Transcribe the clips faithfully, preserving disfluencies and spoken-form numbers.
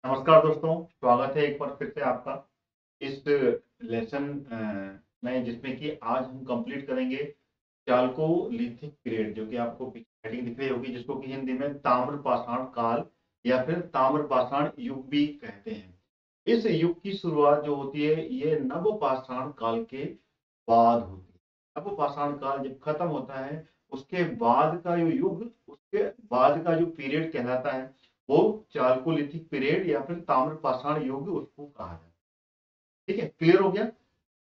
नमस्कार दोस्तों, स्वागत है एक बार फिर से आपका इस लेसन में, जिसमें कि आज हम कंप्लीट करेंगे चाल्कोलिथिक पीरियड, जो कि आपको हेडिंग दिख रही होगी, जिसको कि हिंदी में ताम्र पाषाण काल या फिर ताम्र पाषाण युग भी कहते हैं। इस युग की शुरुआत जो होती है ये नव पाषाण काल के बाद होती है। नव पाषाण काल जब खत्म होता है उसके बाद का जो युग, उसके बाद का जो पीरियड कहलाता है वो चाल्कोलिथिक पीरियड या फिर ताम्र पाषाण युग उसको कहा जाता है। ठीक है, क्लियर हो गया।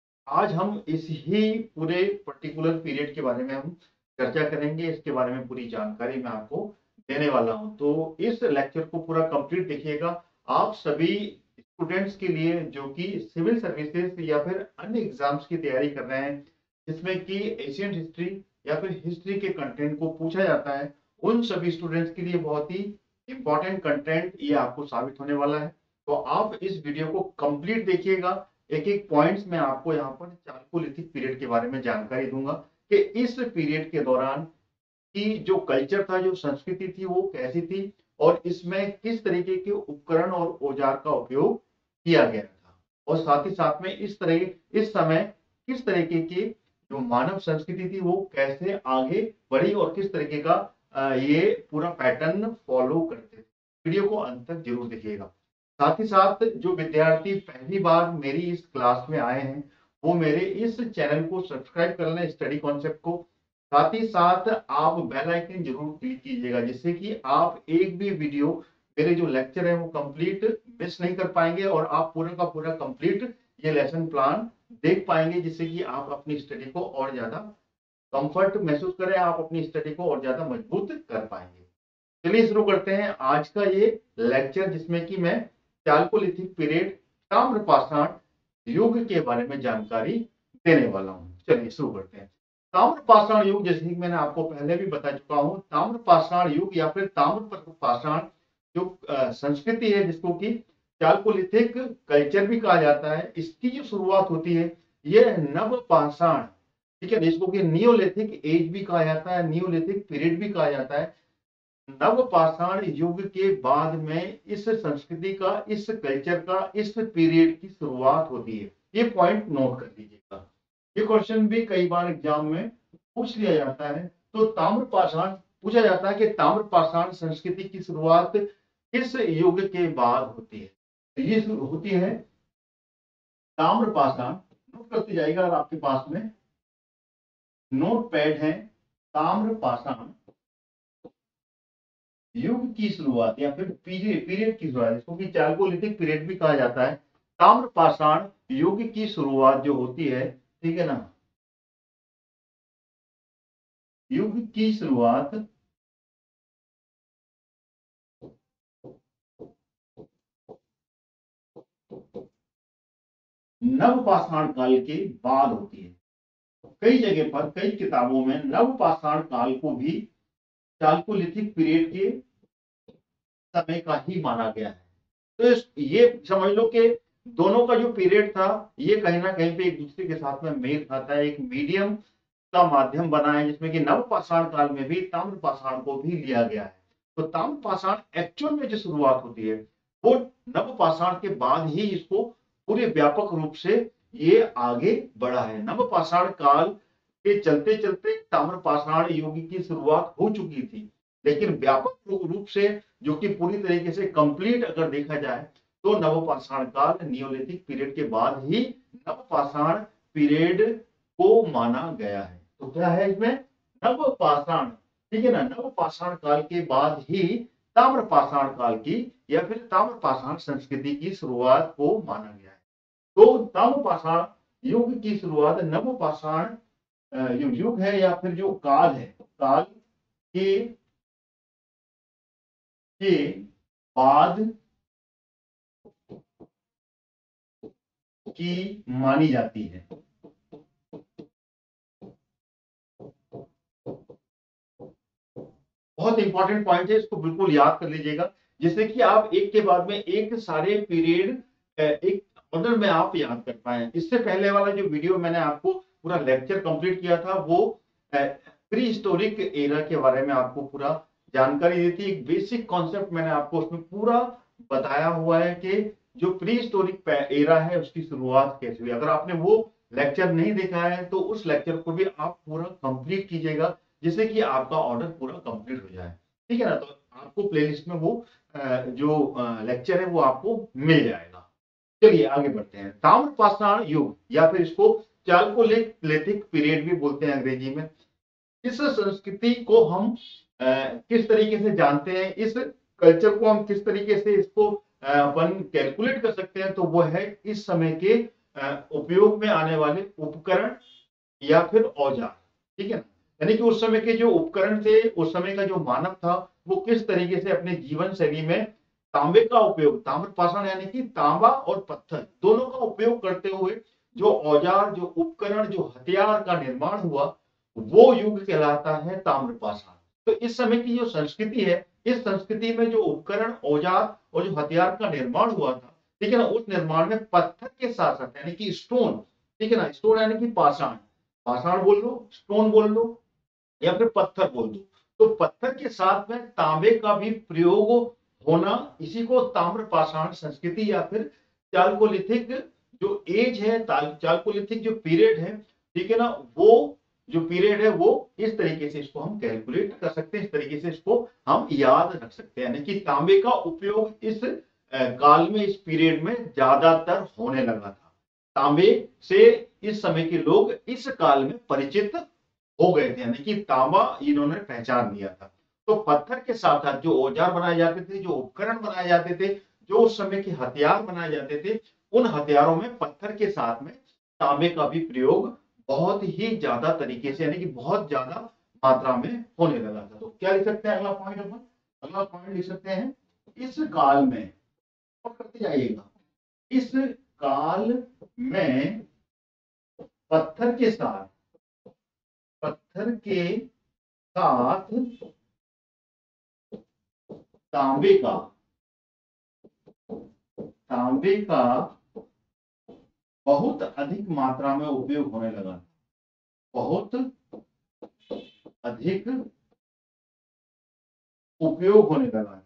आज हम इस ही पूरे पर्टिकुलर पीरियड के बारे में हम चर्चा करेंगे, इसके बारे में पूरी जानकारी मैं आपको देने वाला हूं। तो इस लेक्चर को पूरा कंप्लीट देखिएगा। आप सभी स्टूडेंट्स के लिए जो कि सिविल सर्विसेज या फिर अन्य एग्जाम्स की तैयारी कर रहे हैं, जिसमें कि एशियन हिस्ट्री या फिर हिस्ट्री के कंटेंट को पूछा जाता है, उन सभी स्टूडेंट्स के लिए बहुत ही इंपॉर्टेंट कंटेंट ये आपको साबित होने वाला है। तो आप इस वीडियो को कंप्लीट देखिएगा। एक एक पॉइंट्स में आपको यहाँ पर चाल्कोलिथिक पीरियड के बारे में जानकारी दूंगा कि इस पीरियड के दौरान की जो कल्चर था, जो संस्कृति थी, वो कैसी थी और इसमें किस तरीके के उपकरण और औजार का उपयोग किया गया था, और साथ ही साथ में इस तरह इस समय किस तरीके की जो मानव संस्कृति थी वो कैसे आगे बढ़ी और किस तरीके का अ, ये पूरा पैटर्न फॉलो करते थे। वीडियो को अंत तक जरूर देखिएगा। साथ ही साथ जो विद्यार्थी पहली बार मेरी इस क्लास में आए हैं वो मेरे इस चैनल को सब्सक्राइब कर लें, स्टडी कॉन्सेप्ट को। साथ ही साथ आप बेल आइकन जरूर क्लिक कीजिएगा, जिससे कि आप एक भी वीडियो, मेरे जो लेक्चर है वो कंप्लीट मिस नहीं कर पाएंगे और आप पूरा का पूरा कंप्लीट ये लेसन प्लान देख पाएंगे, जिससे कि आप अपनी स्टडी को और ज्यादा कंफर्ट महसूस करें, आप अपनी स्टडी को और ज्यादा मजबूत कर पाएंगे। चलिए शुरू करते हैं आज का ये लेक्चर, जिसमें कि मैं चाल्कोलिथिक पीरियड ताम्र पाषाण युग के बारे में जानकारी देने वाला हूं। चलिए शुरू करते हैं। ताम्र पाषाण युग, जैसे कि मैंने आपको पहले भी बता चुका हूं, ताम्र पाषाण युग या फिर ताम्र पाषाण जो अ, संस्कृति है, जिसको कि चाल्कोलिथिक कल्चर भी कहा जाता है, इसकी जो शुरुआत होती है ये नव पाषाण, ठीक है, जिसको कि नियोलिथिक एज भी कहा जाता है, नियोलिथिक पीरियड भी कहा जाता है। नव पाषाण युग के बाद में इस संस्कृति का, इस कल्चर का, इस पीरियड की शुरुआत होती है। ये पॉइंट नोट कर लीजिएगा, ये क्वेश्चन भी कई बार एग्जाम में पूछ लिया जाता है। तो ताम्र पाषाण पूछा जाता है कि ताम्र पाषाण संस्कृति की शुरुआत किस युग के बाद होती है। तो ये होती है ताम्र पाषाण। नोट करते जाइएगा, अगर आपके पास में नोट पैड है। ताम्र पाषाण युग की शुरुआत या फिर पीरियड पीरियड की शुरुआत, इसको कि चाल्कोलिथिक पीरियड भी कहा जाता है। ताम्र पाषाण युग की शुरुआत जो होती है, ठीक है ना, युग की शुरुआत नव पाषाण काल के बाद होती है। कई जगह पर, कई किताबों में नव पाषाण काल को भी चाल्कोलिथिक पीरियड के समय का ही माना गया है। तो इस, ये समझ लो कि दोनों का जो पीरियड था ये कहीं ना कहीं पे एक दूसरे के साथ में मेल खाता है, एक मीडियम का माध्यम बना है, जिसमें कि नव पाषाण काल में भी ताम्र पाषाण को भी लिया गया है। तो ताम्र पाषाण एक्चुअल में जो शुरुआत होती है वो नव पाषाण के बाद ही इसको पूरे व्यापक रूप से ये आगे बढ़ा है। नव पाषाण काल के चलते चलते ताम्र पाषाण युग की शुरुआत हो चुकी थी, लेकिन व्यापक रूप से जो कि पूरी तरीके से कंप्लीट अगर देखा जाए तो नवपाषाण काल, नियोलिथिक पीरियड के बाद ही नवपाषाण पीरियड को माना गया है। तो क्या है इसमें, नवपाषाण, ठीक है ना, नवपाषाण काल के बाद ही ताम्रपाषाण काल की या फिर ताम्रपाषाण संस्कृति की शुरुआत को माना गया है। तो ताम्रपाषाण युग की शुरुआत नवपाषाण जो युग है या फिर जो काल है, काल के के बाद की मानी जाती है। बहुत इंपॉर्टेंट पॉइंट है, इसको बिल्कुल याद कर लीजिएगा, जिससे कि आप एक के बाद में एक सारे पीरियड एक ऑर्डर में आप याद कर पाए। इससे पहले वाला जो वीडियो मैंने आपको पूरा लेक्चर कंप्लीट किया था वो प्री हिस्टोरिक एरा के बारे में आपको पूरा जानकारी दी थी। एक बेसिक कॉन्सेप्ट मैंने आपको उसमें पूरा बताया हुआ है कि जो प्री हिस्टोरिक एरा है उसकी शुरुआत कैसे हुई। अगर आपने वो लेक्चर नहीं देखा है तो उस लेक्चर को भी आप पूरा कंप्लीट कीजिएगा, जिससे कि आपका ऑर्डर पूरा कंप्लीट हो जाए, ठीक है ना। तो आपको प्लेलिस्ट में वो जो लेक्चर है वो आपको मिल जाएगा। चलिए आगे बढ़ते हैं। ताम्रपाषाण युग या फिर इसको चालकोलिथिक पीरियड भी बोलते हैं अंग्रेजी में। इस संस्कृति को हम अ, किस तरीके से जानते हैं, इस कल्चर को हम किस तरीके से इसको अ, अपन कैलकुलेट कर सकते हैं, तो वो है इस समय के अ, उपयोग में आने वाले उपकरण या फिर औजार, ठीक है ना। यानी कि उस समय के जो उपकरण थे, उस समय का जो मानव था, वो किस तरीके से अपने जीवन शैली में तांबे का उपयोग, ताम्रपाषाण यानी कि तांबा और पत्थर दोनों का उपयोग करते हुए जो औजार, जो उपकरण, जो हथियार का निर्माण हुआ, वो युग कहलाता है ताम्रपाषाण। तो इस समय की जो संस्कृति है, इस संस्कृति में जो उपकरण, औजार और जो हथियार का निर्माण हुआ था, ठीक है ना, उस निर्माण में पत्थर के साथ साथ यानी कि स्टोन, ठीक है ना, स्टोन यानी कि पाषाण, पाषाण बोल लो, स्टोन बोल लो या फिर पत्थर बोल दो, तो पत्थर के साथ में तांबे का भी प्रयोग होना, इसी को ताम्रपाषाण संस्कृति या फिर चालकोलिथिक जो एज है, चालकोलिथिक जो पीरियड है, ठीक है ना, वो जो पीरियड है वो इस तरीके से इसको हम कैलकुलेट कर सकते हैं, इस तरीके से इसको हम याद रख सकते हैं। यानी कि तांबे का उपयोग इस काल में, इस पीरियड में ज्यादातर होने लगा था। तांबे से इस समय के लोग इस काल में परिचित हो गए थे, यानी कि तांबा इन्होंने पहचान लिया था। तो पत्थर के साथ साथ जो औजार बनाए जाते थे, जो उपकरण बनाए जाते थे, जो उस समय के हथियार बनाए जाते थे, उन हथियारों में पत्थर के साथ में तांबे का भी प्रयोग बहुत ही ज्यादा तरीके से, यानी कि बहुत ज्यादा मात्रा में होने लगा था। तो क्या लिख सकते हैं अगला पॉइंट अपन, अगला पॉइंट लिख सकते हैं, इस काल में, और करते जाइएगा, इस काल में पत्थर के साथ, पत्थर के साथ तांबे का, तांबे का बहुत अधिक मात्रा में उपयोग होने लगा, बहुत अधिक उपयोग होने लगा,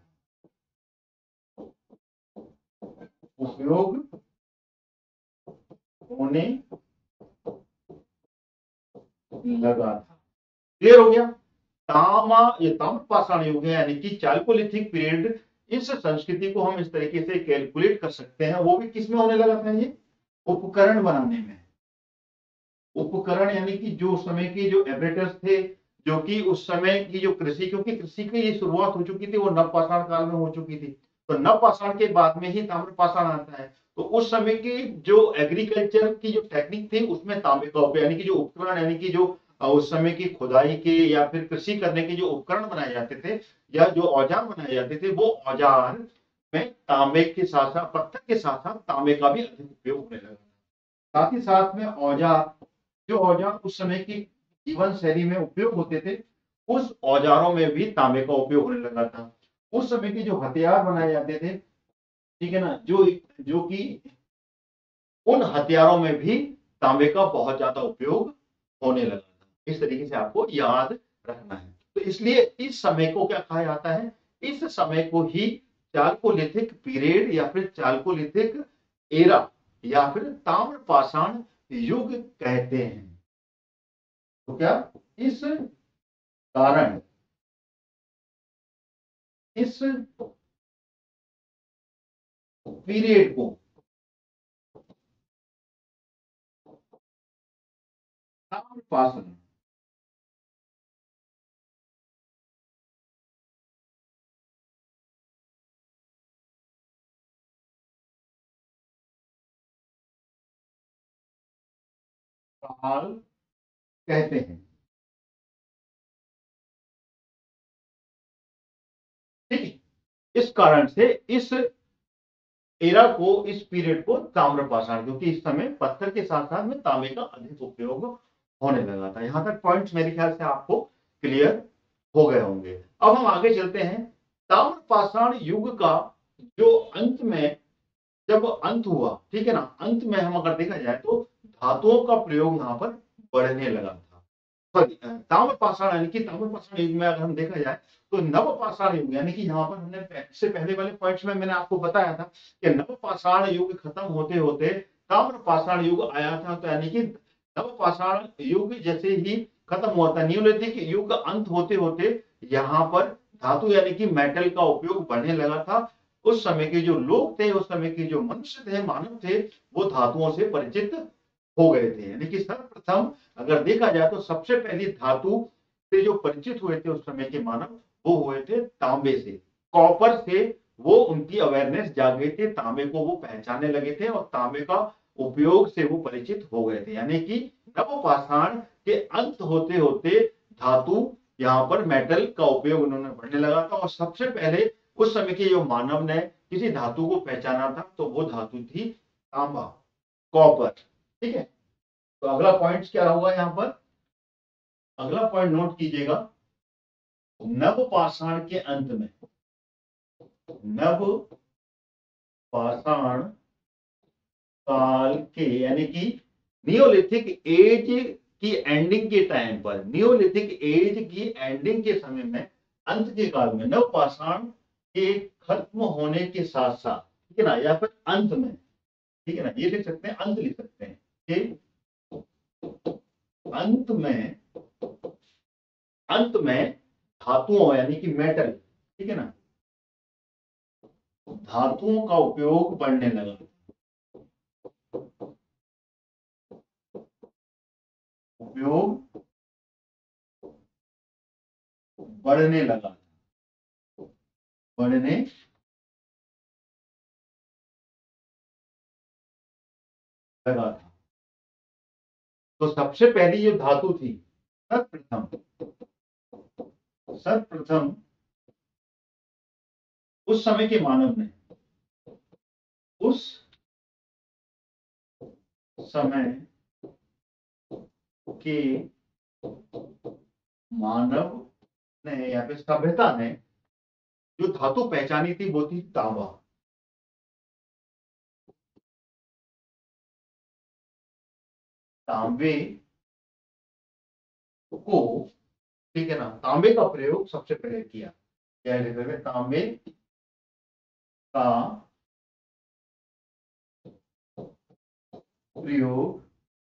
उपयोग होने लगा था। क्लियर हो गया। तामा, ये ताम्रपाषाण युग है, यानी कि चालकोलिथिक पीरियड, इस संस्कृति को हम इस तरीके से कैलकुलेट कर सकते हैं। वो भी किसमें होने लगा था, ये उपकरण बनाने में। उपकरण यानी कि जो समय के जो एपरेटस थे, जो कि उस समय की जो कृषि, क्योंकि कृषि की ये शुरुआत हो चुकी थी, वो नवपाषाण काल में हो चुकी थी। तो नवपाषाण के बाद में ही ताम्रपाषाण आता है। तो उस समय की जो एग्रीकल्चर की जो टेक्निक थी, उसमें तांबे का उपयोग, यानी कि जो उपकरण, यानी कि जो उस समय की खुदाई के या फिर कृषि करने के जो उपकरण बनाए जाते थे या जो औजार बनाए जाते थे, वो औजार में तांबे के साथ साथ, पत्थर के साथ साथ तांबे का भी अधिक उपयोग होने लगा। साथ ही साथ में औजार, जो औजार उस समय की जीवन शैली में उपयोग होते थे, उस औजारों में भी तांबे का उपयोग होने लगा था। उस समय के जो हथियार बनाए जाते थे, ठीक है ना, जो जो कि उन हथियारों में भी तांबे का बहुत ज्यादा उपयोग होने लगा था। इस तरीके से आपको याद रखना है। तो इसलिए इस समय को क्या कहा जाता है, इस समय को ही चालकोलिथिक पीरियड या फिर चालकोलिथिक एरा या फिर ताम्रपाषाण युग कहते हैं। तो क्या इस कारण, इस पीरियड को ताम्रपाषाण काल कहते हैं। ठीक है, इस कारण से इस एरा को, इस पीरियड को ताम्रपाषाण, क्योंकि इस समय पत्थर के साथ साथ में तांबे का अधिक उपयोग होने लगा था। यहां तक पॉइंट्स मेरे ख्याल से आपको क्लियर हो गए होंगे। अब हम आगे चलते हैं। ताम्रपाषाण युग का जो अंत में, जब अंत हुआ, ठीक है ना, अंत में हम अगर देखा जाए तो धातुओं का प्रयोग यहाँ पर बढ़ने लगा था। ताम्रपाषाण यानी कि ताम्रपाषाण युग में अगर हम देखा जाए तो नवपाषाण युग यानी कि यहाँ पर हमने इससे पहले वाले पॉइंट्स में मैंने आपको बताया था कि नवपाषाण युग खत्म होते होते ताम्रपाषाण युग आया था। तो यानी कि नवपाषाण युग जैसे ही खत्म हुआ था, न्यूलिथिक युग का अंत होते होते यहाँ पर धातु यानी कि मेटल का उपयोग बढ़ने लगा था। उस समय के जो लोग थे, उस समय के जो मनुष्य थे, मानव थे, वो धातुओं से परिचित हो गए थे। यानी कि सर्वप्रथम अगर देखा जाए तो सबसे पहली धातु से जो परिचित हुए थे उस समय के मानव, वो हुए थे तांबे से, कॉपर से। वो उनकी अवेयरनेस जाग गई थी, तांबे को वो पहचानने लगे थे और तांबे का उपयोग से वो परिचित हो गए थे। यानी कि नवपाषाण के अंत होते होते धातु यहाँ पर मेटल का उपयोग उन्होंने बढ़ने लगा था। और सबसे पहले उस समय के जो मानव ने किसी धातु को पहचाना था तो वो धातु थी तांबा, कॉपर। ठीक है, तो अगला पॉइंट क्या होगा यहाँ पर, अगला पॉइंट नोट कीजिएगा, नवपाषाण के अंत में, नवपाषाण काल के यानी कि नियोलिथिक एज की एंडिंग के टाइम पर, नियोलिथिक एज की एंडिंग के समय में, अंत के काल में, नवपाषाण के खत्म होने के साथ साथ, ठीक है ना, या फिर अंत में, ठीक है ना, ये लिख सकते हैं, अंत लिख सकते हैं कि अंत में, अंत में धातुओं यानी कि मेटल, ठीक है ना, धातुओं का उपयोग बढ़ने लगा, उपयोग बढ़ने लगा, बढ़ने लगा था। तो सबसे पहली जो धातु थी, सर्वप्रथम सर्वप्रथम उस समय के मानव ने, उस समय के मानव ने या फिर सभ्यता ने जो धातु पहचानी थी वो थी तांबा। तांबे को, ठीक है ना, तांबे का प्रयोग सबसे पहले किया। क्या लिख रहे हैं, तांबे का प्रयोग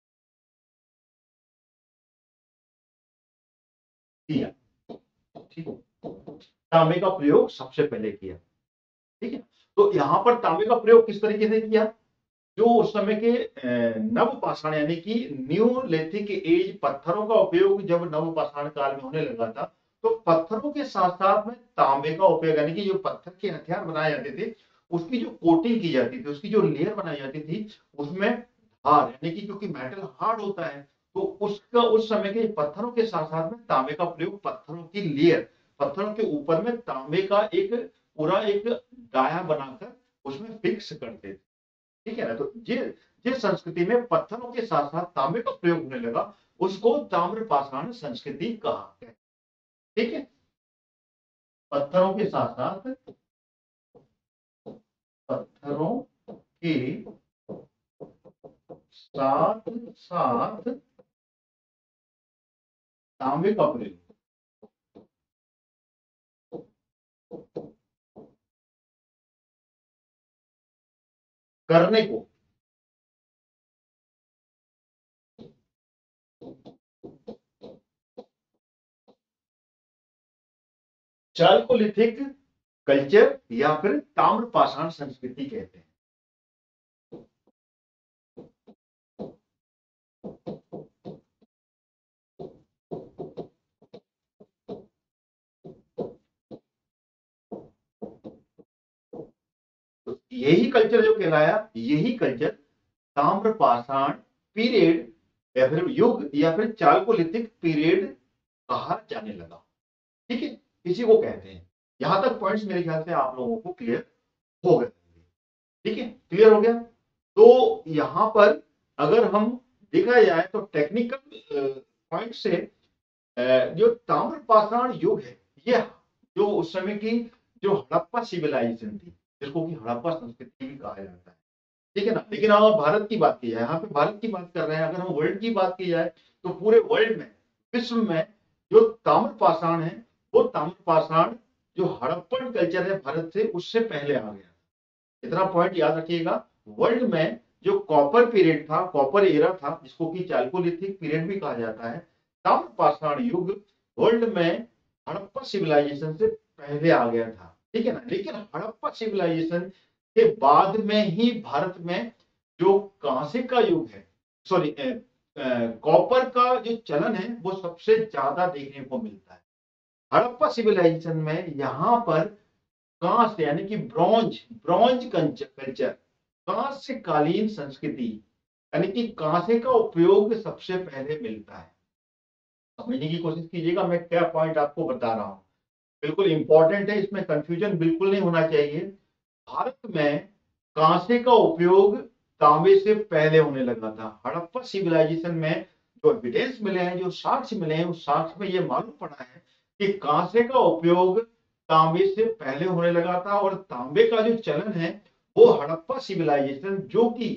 किया, ठीक है, तांबे का प्रयोग सबसे पहले किया। ठीक है, तो यहां पर तांबे का प्रयोग किस तरीके से किया, जो उस समय के नवपाषाण यानी कि न्यूलिथिक एज, पत्थरों का उपयोग जब नवपाषाण काल में होने लगा था, तो पत्थरों के साथ साथ में तांबे का उपयोग, यानी कि जो पत्थर के हथियार बनाए जाते थे उसकी जो कोटिंग की जाती थी, उसकी जो लेयर बनाई जाती थी, उसमें धार, यानी कि क्योंकि मेटल हार्ड होता है तो उसका उस समय के पत्थरों के साथ साथ में तांबे का प्रयोग, पत्थरों की लेयर, पत्थरों के ऊपर में तांबे का एक पूरा एक डाया बनाकर उसमें फिक्स करते थे। ठीक है ना, तो ये जिस संस्कृति में पत्थरों के साथ साथ तांबे का प्रयोग होने लगा उसको ताम्रपाषाण संस्कृति कहा है। ठीक है, पत्थरों के साथ साथ, पत्थरों के साथ साथ तांबे का प्रयोग करने को चाल्कोलिथिक कल्चर या फिर ताम्रपाषाण संस्कृति कहते हैं। तो यही कल्चर जो कहलाया, यही कल्चर ताम्रपाषाण पीरियड या फिर युग या फिर चाल्कोलिथिक पीरियड कहा जाने लगा। ठीक है, इसी को कहते हैं। यहां तक पॉइंट्स मेरे ख्याल से आप लोगों को क्लियर हो गए। ठीक है, क्लियर हो गया। तो यहां पर अगर हम देखा जाए तो टेक्निकल पॉइंट से जो ताम्रपाषाण युग है, यह जो उस समय की जो हड़प्पा सिविलाइजेशन थी, जिसको कि हड़प्पा संस्कृति भी कहा जाता है, ठीक है ना। लेकिन अगर भारत की बात की जाए, यहाँ पे भारत की बात कर रहे हैं, अगर हम वर्ल्ड की बात की जाए तो पूरे वर्ल्ड में, विश्व में जो ताम्रपाषाण है वो ताम्रपाषाण जो हड़प्पन कल्चर है भारत से, उससे पहले आ गया। इतना पॉइंट याद रखिएगा। वर्ल्ड में जो कॉपर पीरियड था, कॉपर एरा था, जिसको कि चाल्कोलिथिक पीरियड भी कहा जाता है, ताम्रपाषाण युग वर्ल्ड में हड़प्पा सिविलाइजेशन से पहले आ गया था, ठीक है ना। लेकिन हड़प्पा सिविलाइजेशन के बाद में ही भारत में जो कांसे का युग है, सॉरी कॉपर का जो चलन है, वो सबसे ज्यादा देखने को मिलता है। हड़प्पा सिविलाइजेशन में यहाँ पर कांस्य यानी कि ब्रॉन्ज ब्रॉन्ज कल्चर, कांस्य कालीन संस्कृति, यानी कि कांसे का उपयोग सबसे पहले मिलता है। समझने की कोशिश कीजिएगा, मैं क्या पॉइंट आपको बता रहा हूं, बिल्कुल इंपॉर्टेंट है, इसमें कंफ्यूजन बिल्कुल नहीं होना चाहिए। भारत में कांसे का उपयोग तांबे से पहले होने लगा था। हड़प्पा सिविलाइजेशन में जो एविडेंस मिले हैं, जो साक्ष्य मिले हैं, उस साक्ष्य में ये मालूम पड़ा है कि कांसे का उपयोग तांबे से पहले होने लगा था, और तांबे का जो चलन है वो हड़प्पा सिविलाइजेशन, जो कि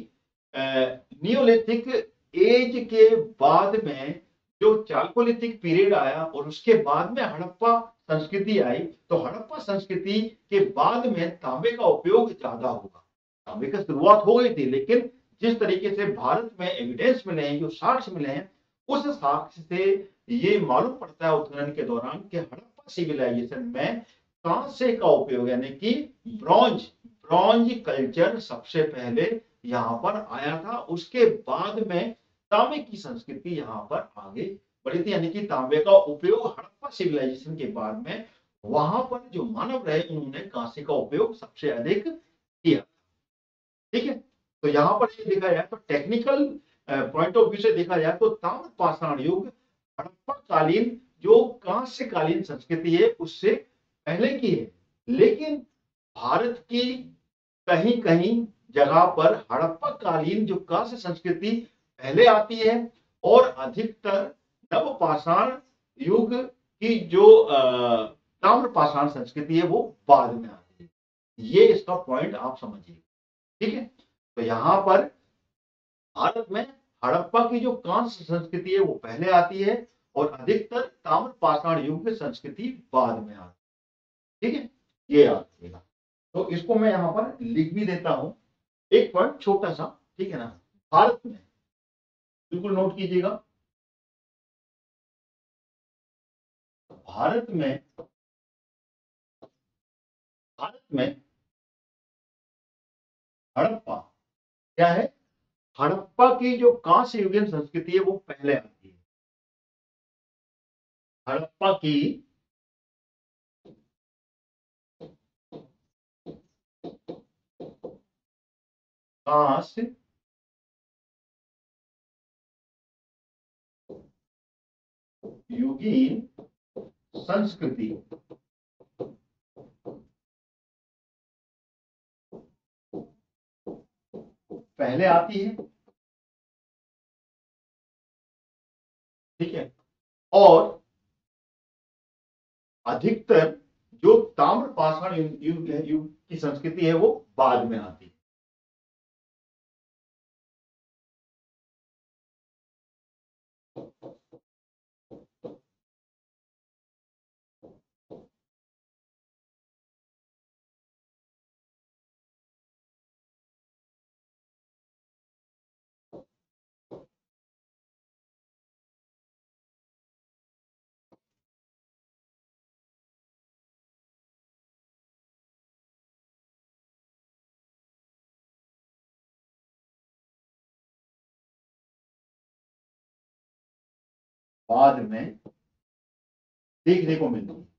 नियोलिथिक एज के बाद में जो चाल्कोलिथिक पीरियड आया और उसके बाद में हड़प्पा संस्कृति आई, तो हड़प्पा संस्कृति के बाद में तांबे का उपयोग ज्यादा होगा। तांबे की शुरुआत हो गई थी, लेकिन जिस तरीके से भारत में एविडेंस मिले हैं, जो साक्ष्य मिले हैं, उस साक्ष्य से ये मालूम पड़ता है उत्खनन के दौरान कि हड़प्पा सिविलाइजेशन में कांसे का उपयोग यानी कि ब्रॉन्ज ब्रॉन्ज कल्चर सबसे पहले यहाँ पर आया था। उसके बाद में तांबे की संस्कृति यहाँ पर आगे बढ़ी थी, यानी कि तांबे का उपयोग हड़प्पा सिविलाइजेशन के बाद में वहां पर जो मानव रहे, उन्होंने कांसे का उपयोग सबसे अधिक किया। ठीक है, तो यहाँ पर ये देखा जाए तो टेक्निकल पॉइंट ऑफ व्यू से देखा जाए तो ताम्रपाषाण युग हड़प्पा कालीन जो कांस्य कालीन संस्कृति है उससे पहले की है। लेकिन भारत की कहीं कहीं जगह पर हड़प्पा कालीन जो कांस्य संस्कृति पहले आती है, और अधिकतर नवपाषाण युग की जो ताम्रपाषाण संस्कृति है वो बाद में आती है। ये इसका पॉइंट आप समझिए, ठीक है। तो यहां पर भारत में हड़प्पा की जो कांस्य संस्कृति है वो पहले आती है, और अधिकतर ताम्रपाषाण युग की संस्कृति बाद में आती है, ठीक है। ये याद रखिएगा। तो इसको मैं यहां पर लिख भी देता हूं, एक पॉइंट छोटा सा, ठीक है ना। भारत में बिल्कुल नोट कीजिएगा, भारत में भारत में हड़प्पा क्या है, हड़प्पा की जो कांस्य युगीन संस्कृति है वो पहले आती है। हड़प्पा की कांस्य युगीन संस्कृति पहले आती है, ठीक है। और अधिकतर जो ताम्रपाषाण युग युग युग की संस्कृति है वो बाद में आती है। बाद में देखने को मिलती है।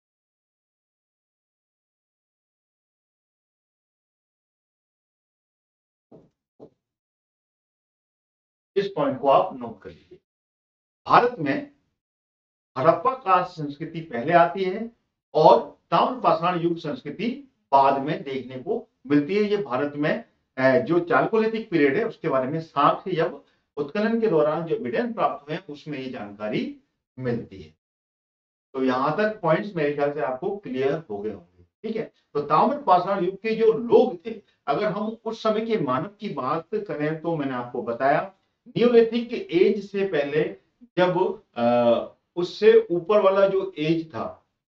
इस पॉइंट को आप नोट कर लीजिए। भारत में हड़प्पा कांस्य संस्कृति पहले आती है, और ताम्रपाषाण युग संस्कृति बाद में देखने को मिलती है। ये भारत में जो चाल्कोलिथिक पीरियड है उसके बारे में साक्ष्य जब उत्खनन के दौरान जो एविडेंस प्राप्त हुए उसमें ये जानकारी मिलती है। तो यहां तक पॉइंट्स मेरे ख्याल से आपको क्लियर हो गए होंगे, ठीक है। तो ताम्रपाषाण युग के जो लोग थे, अगर हम उस समय के मानव की बात करें तो मैंने आपको बताया नियोलिथिक एज से पहले, जब आ, उससे ऊपर वाला जो एज था,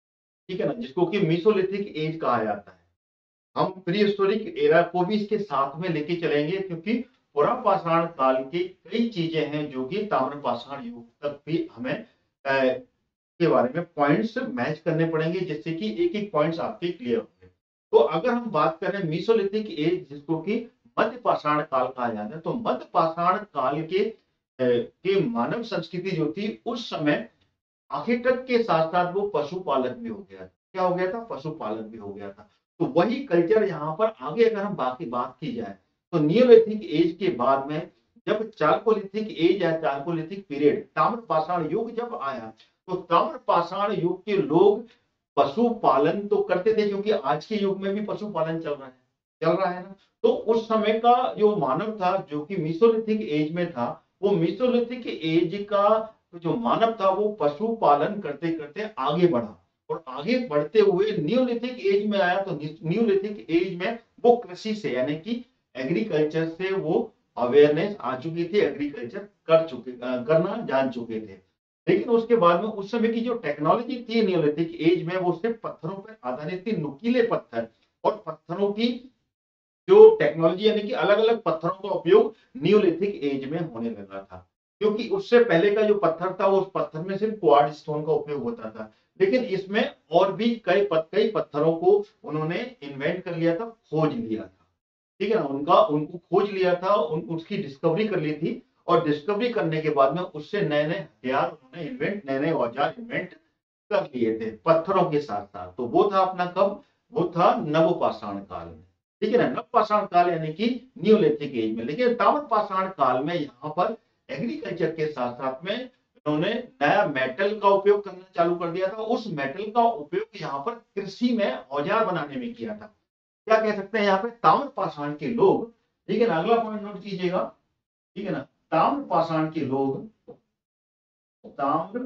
ठीक है ना, जिसको कि मीसोलिथिक एज कहा जाता है। हम प्री हिस्टोरिक एरा को भी इसके साथ में लेके चलेंगे, क्योंकि पुरापाषाण काल की कई चीजें हैं जो कि ताम्रपाषाण युग तक भी हमें अ, के बारे में पॉइंट्स मैच करने पड़ेंगे, जिससे कि एक एक पॉइंट्स आपके क्लियर होंगे। तो अगर हम बात करें मीसोलिथिक एज, जिसको कि मध्य पाषाण काल कहा जाता है, तो मध्य पाषाण काल के के मानव संस्कृति जो थी उस समय आर्किटेक्ट के साथ साथ वो पशुपालक भी हो गया। क्या हो गया था? पशुपालक भी हो गया था। तो वही कल्चर यहाँ पर आगे अगर हम बाकी बात की जाए, तो नियोलिथिक एज के बाद में जब चाल्कोलिथिक एज है, चाल्कोलिथिक पीरियड, ताम्रपाषाण युग जब आया, तो ताम्रपाषाण युग के लोग पशुपालन तो करते थे, क्योंकि आज के युग में भी पशुपालन चल रहा है चल रहा है ना। तो उस समय का जो मानव था, जो कि मीसोलिथिक एज में था, वो मीसोलिथिक एज का जो मानव था वो पशुपालन करते करते आगे बढ़ा, और आगे बढ़ते हुए न्यूलिथिक एज में आया। तो न्यूलिथिक एज में वो कृषि से, यानी कि एग्रीकल्चर से वो अवेयरनेस आ चुकी थी, एग्रीकल्चर कर चुके करना जान चुके थे। लेकिन उसके बाद में उस समय की जो टेक्नोलॉजी थी न्यूलिथिक एज में, वो सिर्फ पत्थरों पर आधारित थी, नुकीले पत्थर और पत्थरों की जो टेक्नोलॉजी, यानी कि अलग अलग पत्थरों का उपयोग न्यूलिथिक एज में होने लगा था। क्योंकि उससे पहले का जो पत्थर था, उस पत्थर में सिर्फ क्वार्ट्ज स्टोन का उपयोग होता था, लेकिन इसमें और भी कई पत, कई पत्थरों को उन्होंने इन्वेंट कर लिया था, खोज लिया था। ठीक है ना, उनका उनको खोज लिया था, उन उसकी डिस्कवरी कर ली थी, और डिस्कवरी करने के बाद में उससे नए नए हथियार उन्होंने इन्वेंट, नए नए औजार इन्वेंट कर लिए थे पत्थरों के साथ साथ। तो वो था अपना कब? वो था नवपाषाण काल में। ठीक है ना, नवपाषाण काल यानी कि न्यूलिथिक एज में। लेकिन ताम्रपाषाण काल में यहाँ पर एग्रीकल्चर के साथ साथ में उन्होंने नया मेटल का उपयोग करना चालू कर दिया था। उस मेटल का उपयोग यहाँ पर कृषि में औजार बनाने में किया था। क्या कह सकते हैं यहाँ पे? ताम्रपाषाण के लोग, ठीक है ना, अगला पॉइंट नोट कीजिएगा, ठीक है ना, ताम्रपाषाण के लोग, ताम्र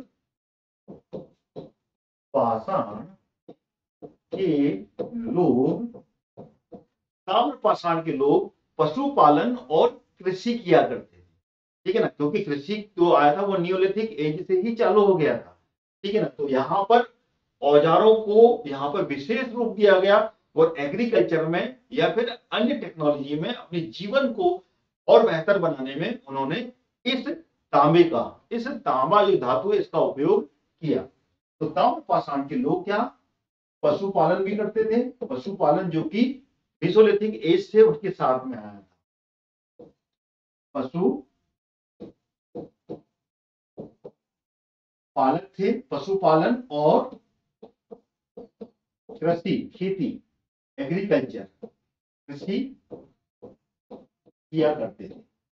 पाषाण के लोग ताम्रपाषाण के लोग पशुपालन और कृषि किया करते थे। ठीक है ना, क्योंकि कृषि जो आया था वो न्यूलिथिक एज से ही चालू हो गया था। ठीक है ना, तो यहाँ पर औजारों को यहाँ पर विशेष रूप दिया गया, और एग्रीकल्चर में या फिर अन्य टेक्नोलॉजी में अपने जीवन को और बेहतर बनाने में उन्होंने इस तांबे का, इस तांबा जो धातु है, इसका उपयोग किया। तो ताम्रपाषाण के लोग क्या? पशुपालन भी करते थे, पशुपालन जो कि मीसोलिथिक एज से उसके साथ में आया था। पशु पालक थे, पशुपालन और कृषि, खेती, एग्रीकल्चर, कृषि किया करते थे।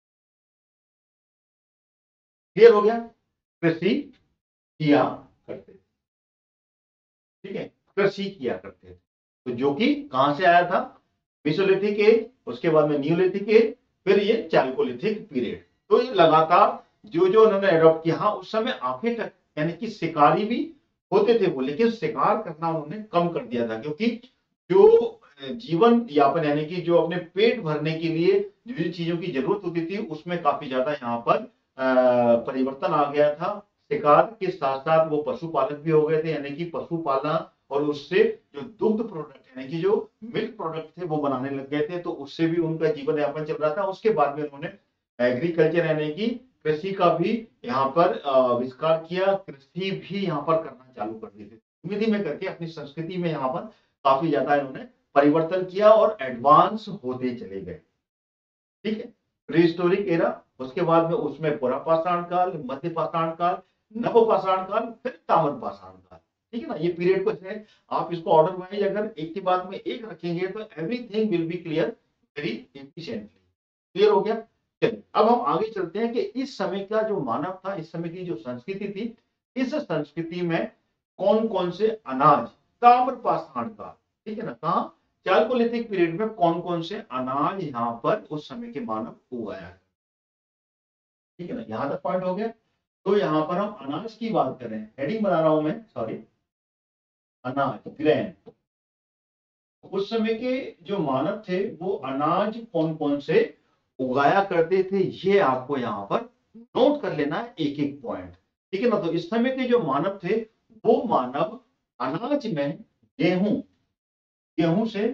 क्लियर हो गया? कृषि किया करते थे। ठीक है, कृषि किया करते थे। तो जो कि कहां से आया था? मीसोलिथिक एज, उसके बाद में न्यूलिथिक एज, फिर ये चाल्कोलिथिक पीरियड। तो ये लगातार जो जो उन्होंने एडॉप्ट किया। हाँ, उस समय आखिर तक यानी कि शिकारी भी होते थे वो, लेकिन शिकार करना उन्होंने कम कर दिया था, क्योंकि जो जीवन यापन यानी कि जो अपने पेट भरने के लिए जो जिन चीजों की जरूरत होती थी, उसमें काफी ज्यादा यहाँ पर परिवर्तन आ गया था। शिकार के साथ साथ वो पशुपालक भी हो गए थे, यानी कि पशुपालन, और उससे जो दुग्ध प्रोडक्ट यानी कि जो मिल्क प्रोडक्ट थे वो बनाने लग गए थे, तो उससे भी उनका जीवन यापन चल रहा था। उसके बाद में उन्होंने एग्रीकल्चर यानी कि कृषि का भी यहाँ पर आविष्कार किया, कृषि भी यहाँ पर करना चालू कर दिए थे। धीमे धीमे करके अपनी संस्कृति में यहाँ पर काफी ज्यादा इन्होंने परिवर्तन किया और एडवांस होते चले गए। ठीक है, प्रीहिस्टोरिक एरा, उसके बाद में उसमें पुरापाषाण काल, मध्य पाषाण काल, नवपाषाण काल, फिर ताम्रपाषाण काल। ठीक है ना, ये पीरियड को है, आप इसको ऑर्डर वाइज अगर एक के बाद में एक रखेंगे तो everything will be clear very efficiently. Clear हो गया? चलिए अब हम आगे चलते हैं कि इस समय का जो मानव था, इस समय की जो संस्कृति थी, इस संस्कृति में कौन कौन से अनाज, ताम्रपाषाण काल, ठीक है ना, कहा चाल्कोलिथिक पीरियड में कौन कौन से अनाज यहाँ पर उस समय के मानव उगाया है। ठीक है ना, यहां तक पॉइंट हो गया। तो यहाँ पर हम अनाज की बात करें, हेडिंग बना रहा हूं मैं, सॉरी, अनाज, ग्रेन। उस समय के जो मानव थे वो अनाज कौन कौन से उगाया करते थे, ये आपको यहाँ पर नोट कर लेना है एक एक पॉइंट। ठीक है ना, तो इस समय के जो मानव थे वो मानव अनाज में गेहूं गेहूं से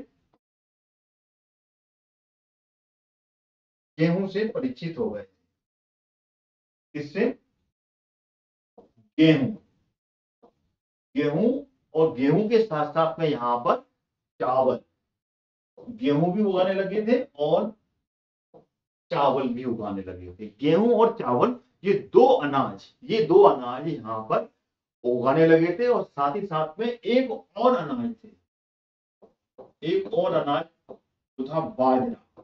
गेहूं से परिचित हो गए। किससे? गेहूं गेहूं और गेहूं के साथ साथ में यहां पर चावल, गेहूं भी उगाने लगे थे और चावल भी उगाने लगे थे। गेहूं और चावल, ये दो अनाज ये दो अनाज यहाँ पर उगाने लगे थे। और साथ ही साथ में एक और अनाज थे, एक और अनाज जो था बाजरा।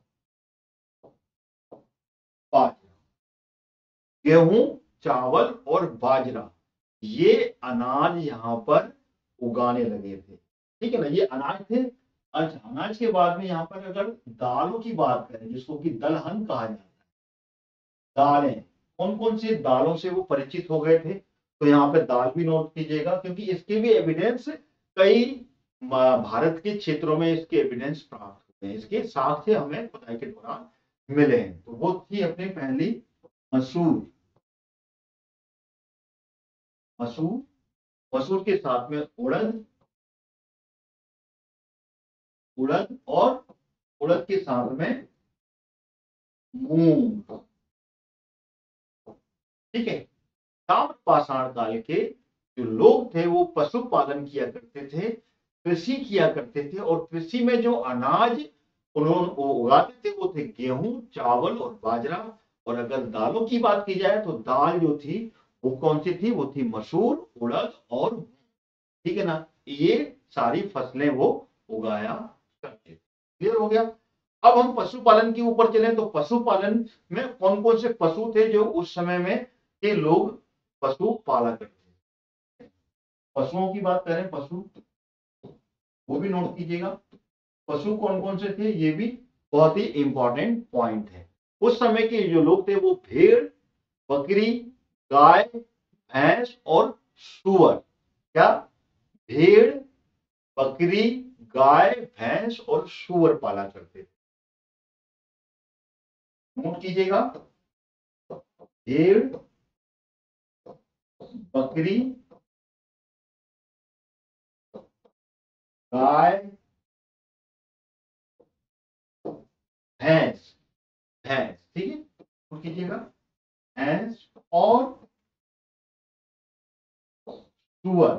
बाजरा, गेहूं, चावल और बाजरा, ये अनाज यहाँ पर उगाने लगे थे। ठीक है ना, ये अनाज थे। अच्छा, अनाज के बाद में यहाँ पर अगर दालों की बात करें, जिसको कि दलहन कहा जाता है, दालें, कौन कौन सी दालों से वो परिचित हो गए थे, तो यहाँ पे दाल भी नोट कीजिएगा, क्योंकि इसके भी एविडेंस कई भारत के क्षेत्रों में इसके एविडेंस प्राप्त हुए हैं, इसके साक्ष्य हमें पढ़ाई के दौरान मिले हैं। तो वो थी अपनी पहली मसूर। मसूर मसूर के साथ में उड़द, उड़द और उड़द के साथ में मूंग। ठीक है। ताम्र पाषाण काल के जो लोग थे वो पशुपालन किया करते थे, कृषि किया करते थे, और कृषि में जो अनाज उन्होंने उगाते थे वो थे गेहूं, चावल और बाजरा। और अगर दालों की बात की जाए तो दाल जो थी वो कौन सी थी, वो थी मसूर, उड़द और मूंग। ठीक है ना, ये सारी फसलें वो उगाया करते थे। क्लियर हो गया। अब हम पशुपालन के ऊपर चले तो पशुपालन में कौन कौन से पशु थे जो उस समय में के लोग पशु पाला करते थे। पशुओं की बात करें, पशु वो भी नोट कीजिएगा। पशु कौन कौन से थे, ये भी बहुत ही इंपॉर्टेंट पॉइंट है। उस समय के जो लोग थे वो भेड़, बकरी, गाय, भैंस और सुअर। क्या? भेड़, बकरी, गाय, भैंस और सुअर पाला करते थे। नोट कीजिएगा। भेड़, बकरी, गाय, भैंस भैंस ठीक है, नोट कीजिएगा। भैंस और सुअर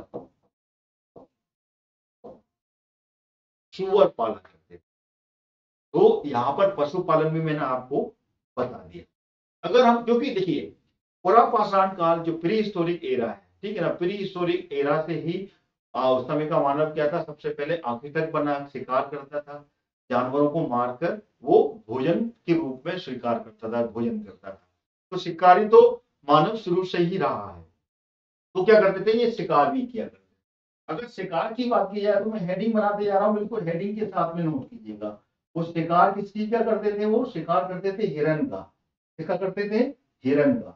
सुअर पाला करते थे। तो यहां पर पशुपालन भी मैंने आपको बता दिया। अगर हम, क्योंकि देखिए पुरा पाषाण काल जो प्री हिस्टोरिक एरा है, ठीक है ना, प्री हिस्टोरिक एरा से ही आ, उस समय का मानव क्या था, सबसे पहले आखिर बना शिकार करता था, जानवरों को मारकर वो भोजन के रूप में स्वीकार करता था, भोजन करता था। तो शिकारी तो मानव शुरू से ही रहा है। तो क्या करते थे, ये शिकार भी किया करते थे। अगर शिकार की बात की जाए तो मैं हेडिंग बनाते जा रहा हूँ, बिल्कुल हेडिंग के साथ में नोट कीजिएगा। वो शिकार किस चीज का करते थे, वो शिकार करते थे हिरण का। किसका करते थे? हिरण का।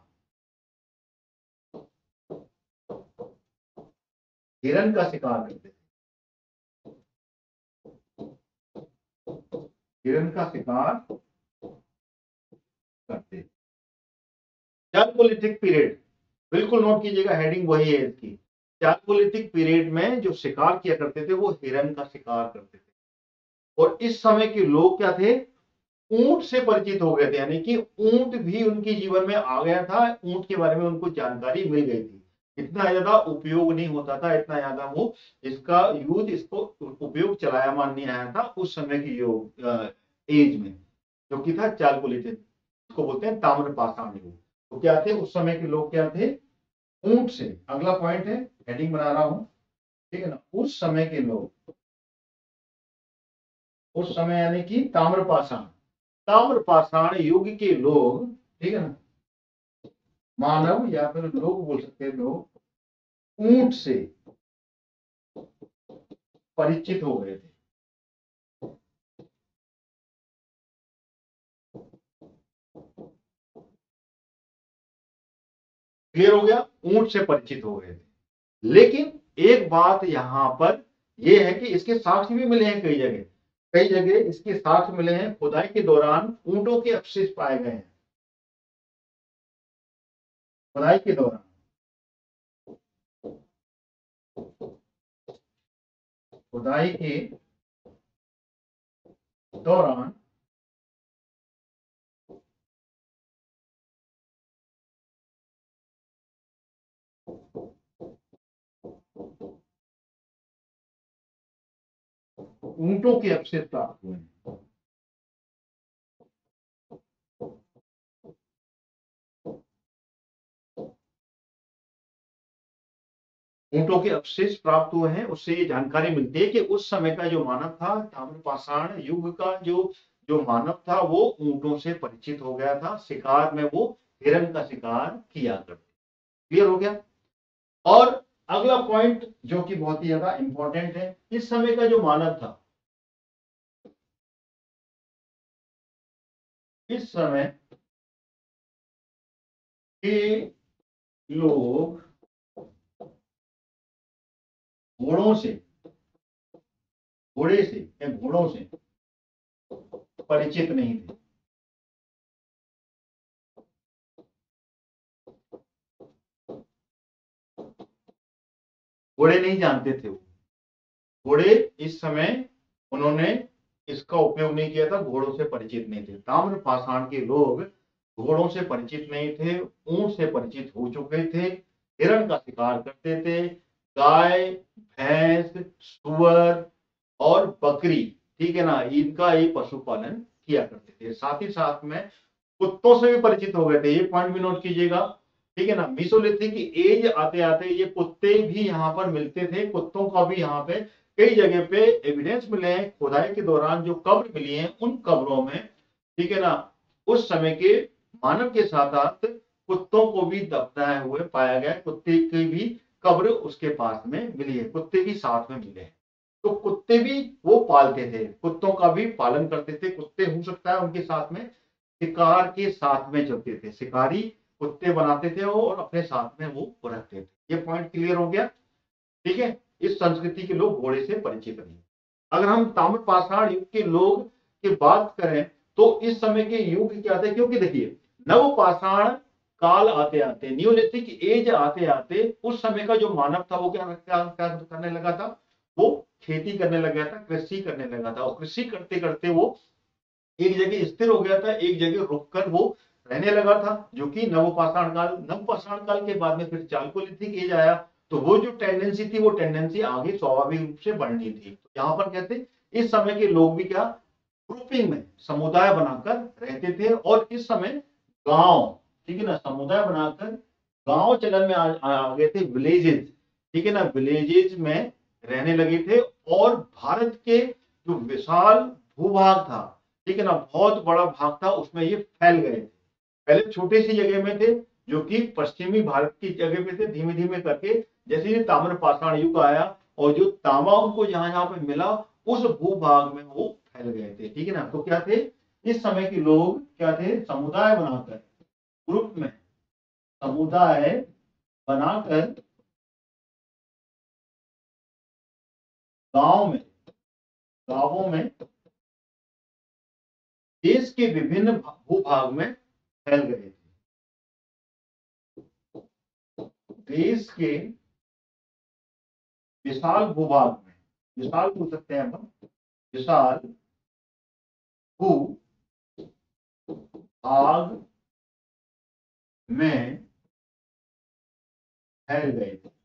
हिरण का शिकार करते थे, हिरण का शिकार करते थे। चालकोलिथिक पीरियड, बिल्कुल नोट कीजिएगा, हेडिंग वही है इसकी। चालकोलिथिक पीरियड में जो शिकार किया करते थे वो हिरण का शिकार करते थे। और इस समय के लोग क्या थे, ऊंट से परिचित हो गए थे, यानी कि ऊंट भी उनके जीवन में आ गया था, ऊंट के बारे में उनको जानकारी मिल गई थी। इतना ज्यादा उपयोग नहीं होता था, इतना ज्यादा वो इसका यूज, इसको उपयोग चलायमान नहीं आया था उस समय की जो एज में, जो कि था चालकोलिथिक, इसको बोलते हैं ताम्रपाषाण युग। तो क्या थे उस समय के लोग, क्या थे, ऊंट से। अगला पॉइंट है, हेडिंग बना रहा हूं, ठीक है ना, उस समय के लोग, उस समय यानी कि ताम्रपाषाण ताम्रपाषाण युग के लोग, ठीक है ना, मानव या फिर लोग बोल सकते हैं, लोग ऊंट से परिचित हो गए थे। क्लियर हो गया, ऊंट से परिचित हो गए थे। लेकिन एक बात यहां पर यह है कि इसके साक्ष्य भी मिले हैं कई जगह, कई जगह इसके साक्ष्य मिले हैं, खुदाई के दौरान ऊंटों के अवशेष पाए गए हैं, खुदाई के दौरान। खुदाई के दौरान ऊंटों के अवशेष प्राप्त हुए। ऊंटों के अवशेष प्राप्त हुए हैं, उससे ये जानकारी मिलती है कि उस समय का जो मानव था, ताम्रपाषाण युग का जो जो मानव था वो ऊंटों से परिचित हो गया था। शिकार में वो हिरण का शिकार किया करते। क्लियर हो गया। और अगला पॉइंट जो कि बहुत ही ज्यादा इंपॉर्टेंट है, इस समय का जो मानव था, इस समय के लोग घोड़ों से घोड़े से या घोड़ों से परिचित नहीं थे। घोड़े नहीं जानते थे वो। घोड़े इस समय उन्होंने इसका उपयोग नहीं किया था, घोड़ों से परिचित नहीं थे। ताम्र पाषाण के लोग घोड़ों से परिचित नहीं थे, ऊंट से परिचित हो चुके थे, हिरण का शिकार करते थे, गाय, भैंस, सुअर और बकरी, ठीक है ना, इनका ये पशुपालन किया करते थे। साथ ही साथ में कुत्तों से भी परिचित हो गए थे। ये पॉइंट भी नोट कीजिएगा, ठीक है ना। मीसोलिथिक की एज आते आते ये कुत्ते भी यहाँ पर मिलते थे। कुत्तों का भी यहाँ पे कई जगह पे एविडेंस मिले हैं। खुदाई के दौरान जो कब्र मिली है उन कब्रों में, ठीक है ना, उस समय के मानव के साथ साथ कुत्तों को भी दफनाए हुए पाया गया। कुत्ते की भी कब्र उसके पास में मिली है, कुत्ते भी साथ में मिले हैं। तो कुत्ते भी वो पालते थे, कुत्तों का भी पालन करते थे। कुत्ते हो सकता है उनके साथ में शिकार के साथ में चलते थे, शिकारी कुत्ते बनाते थे वो और अपने साथ में वो रखते थे। ये पॉइंट क्लियर हो गया, ठीक है। इस संस्कृति के लोग घोड़े से परिचित नहीं। अगर हम ताम्रपाषाण युग के लोग की बात करें तो इस समय के युग क्या थे, क्योंकि देखिए नवपाषाण काल आते आते, न्यूलिथिक एज आते आते उस समय का जो मानव था वो क्या क्या, क्या करने लगा था, वो खेती करने लगा था, कृषि करने लगा था। और कृषि करते करते वो एक जगह स्थिर हो गया था, एक जगह रुककर वो रहने लगा था, जो कि नवपाषाण काल। नवपाषाण काल के बाद में फिर चालकोलिथिक एज आया, तो वो जो टेंडेंसी थी वो टेंडेंसी आगे स्वाभाविक रूप से बढ़नी थी। तो यहाँ पर कहते इस समय के लोग भी क्या ग्रुपिंग में समुदाय बनाकर रहते थे। और इस समय गांव, ठीक है ना, समुदाय बनाकर गांव चलन में आ, आ गए थे, विलेजेस, ठीक है ना, विलेजेस में रहने लगे थे। और भारत के जो विशाल भूभाग था, ठीक है ना, बहुत बड़ा भाग था, उसमें ये फैल गए थे। पहले छोटी सी जगह में थे, जो कि पश्चिमी भारत की जगह पे थे। धीमे धीमे करके जैसे ये ताम्रपाषाण युग आया और जो तांबा उनको जहां जहां पे मिला उस भूभाग में वो फैल गए थे, ठीक है ना। तो क्या थे इस समय के लोग, क्या थे, समुदाय बनाकर, ग्रुप में समुदाय बनाकर गांव में गांवों में देश के विभिन्न भूभाग में फैल गए थे। देश के विशाल भूभाग में, विशाल पूछ सकते हैं हम, विशाल भूभाग में फैल गए थे।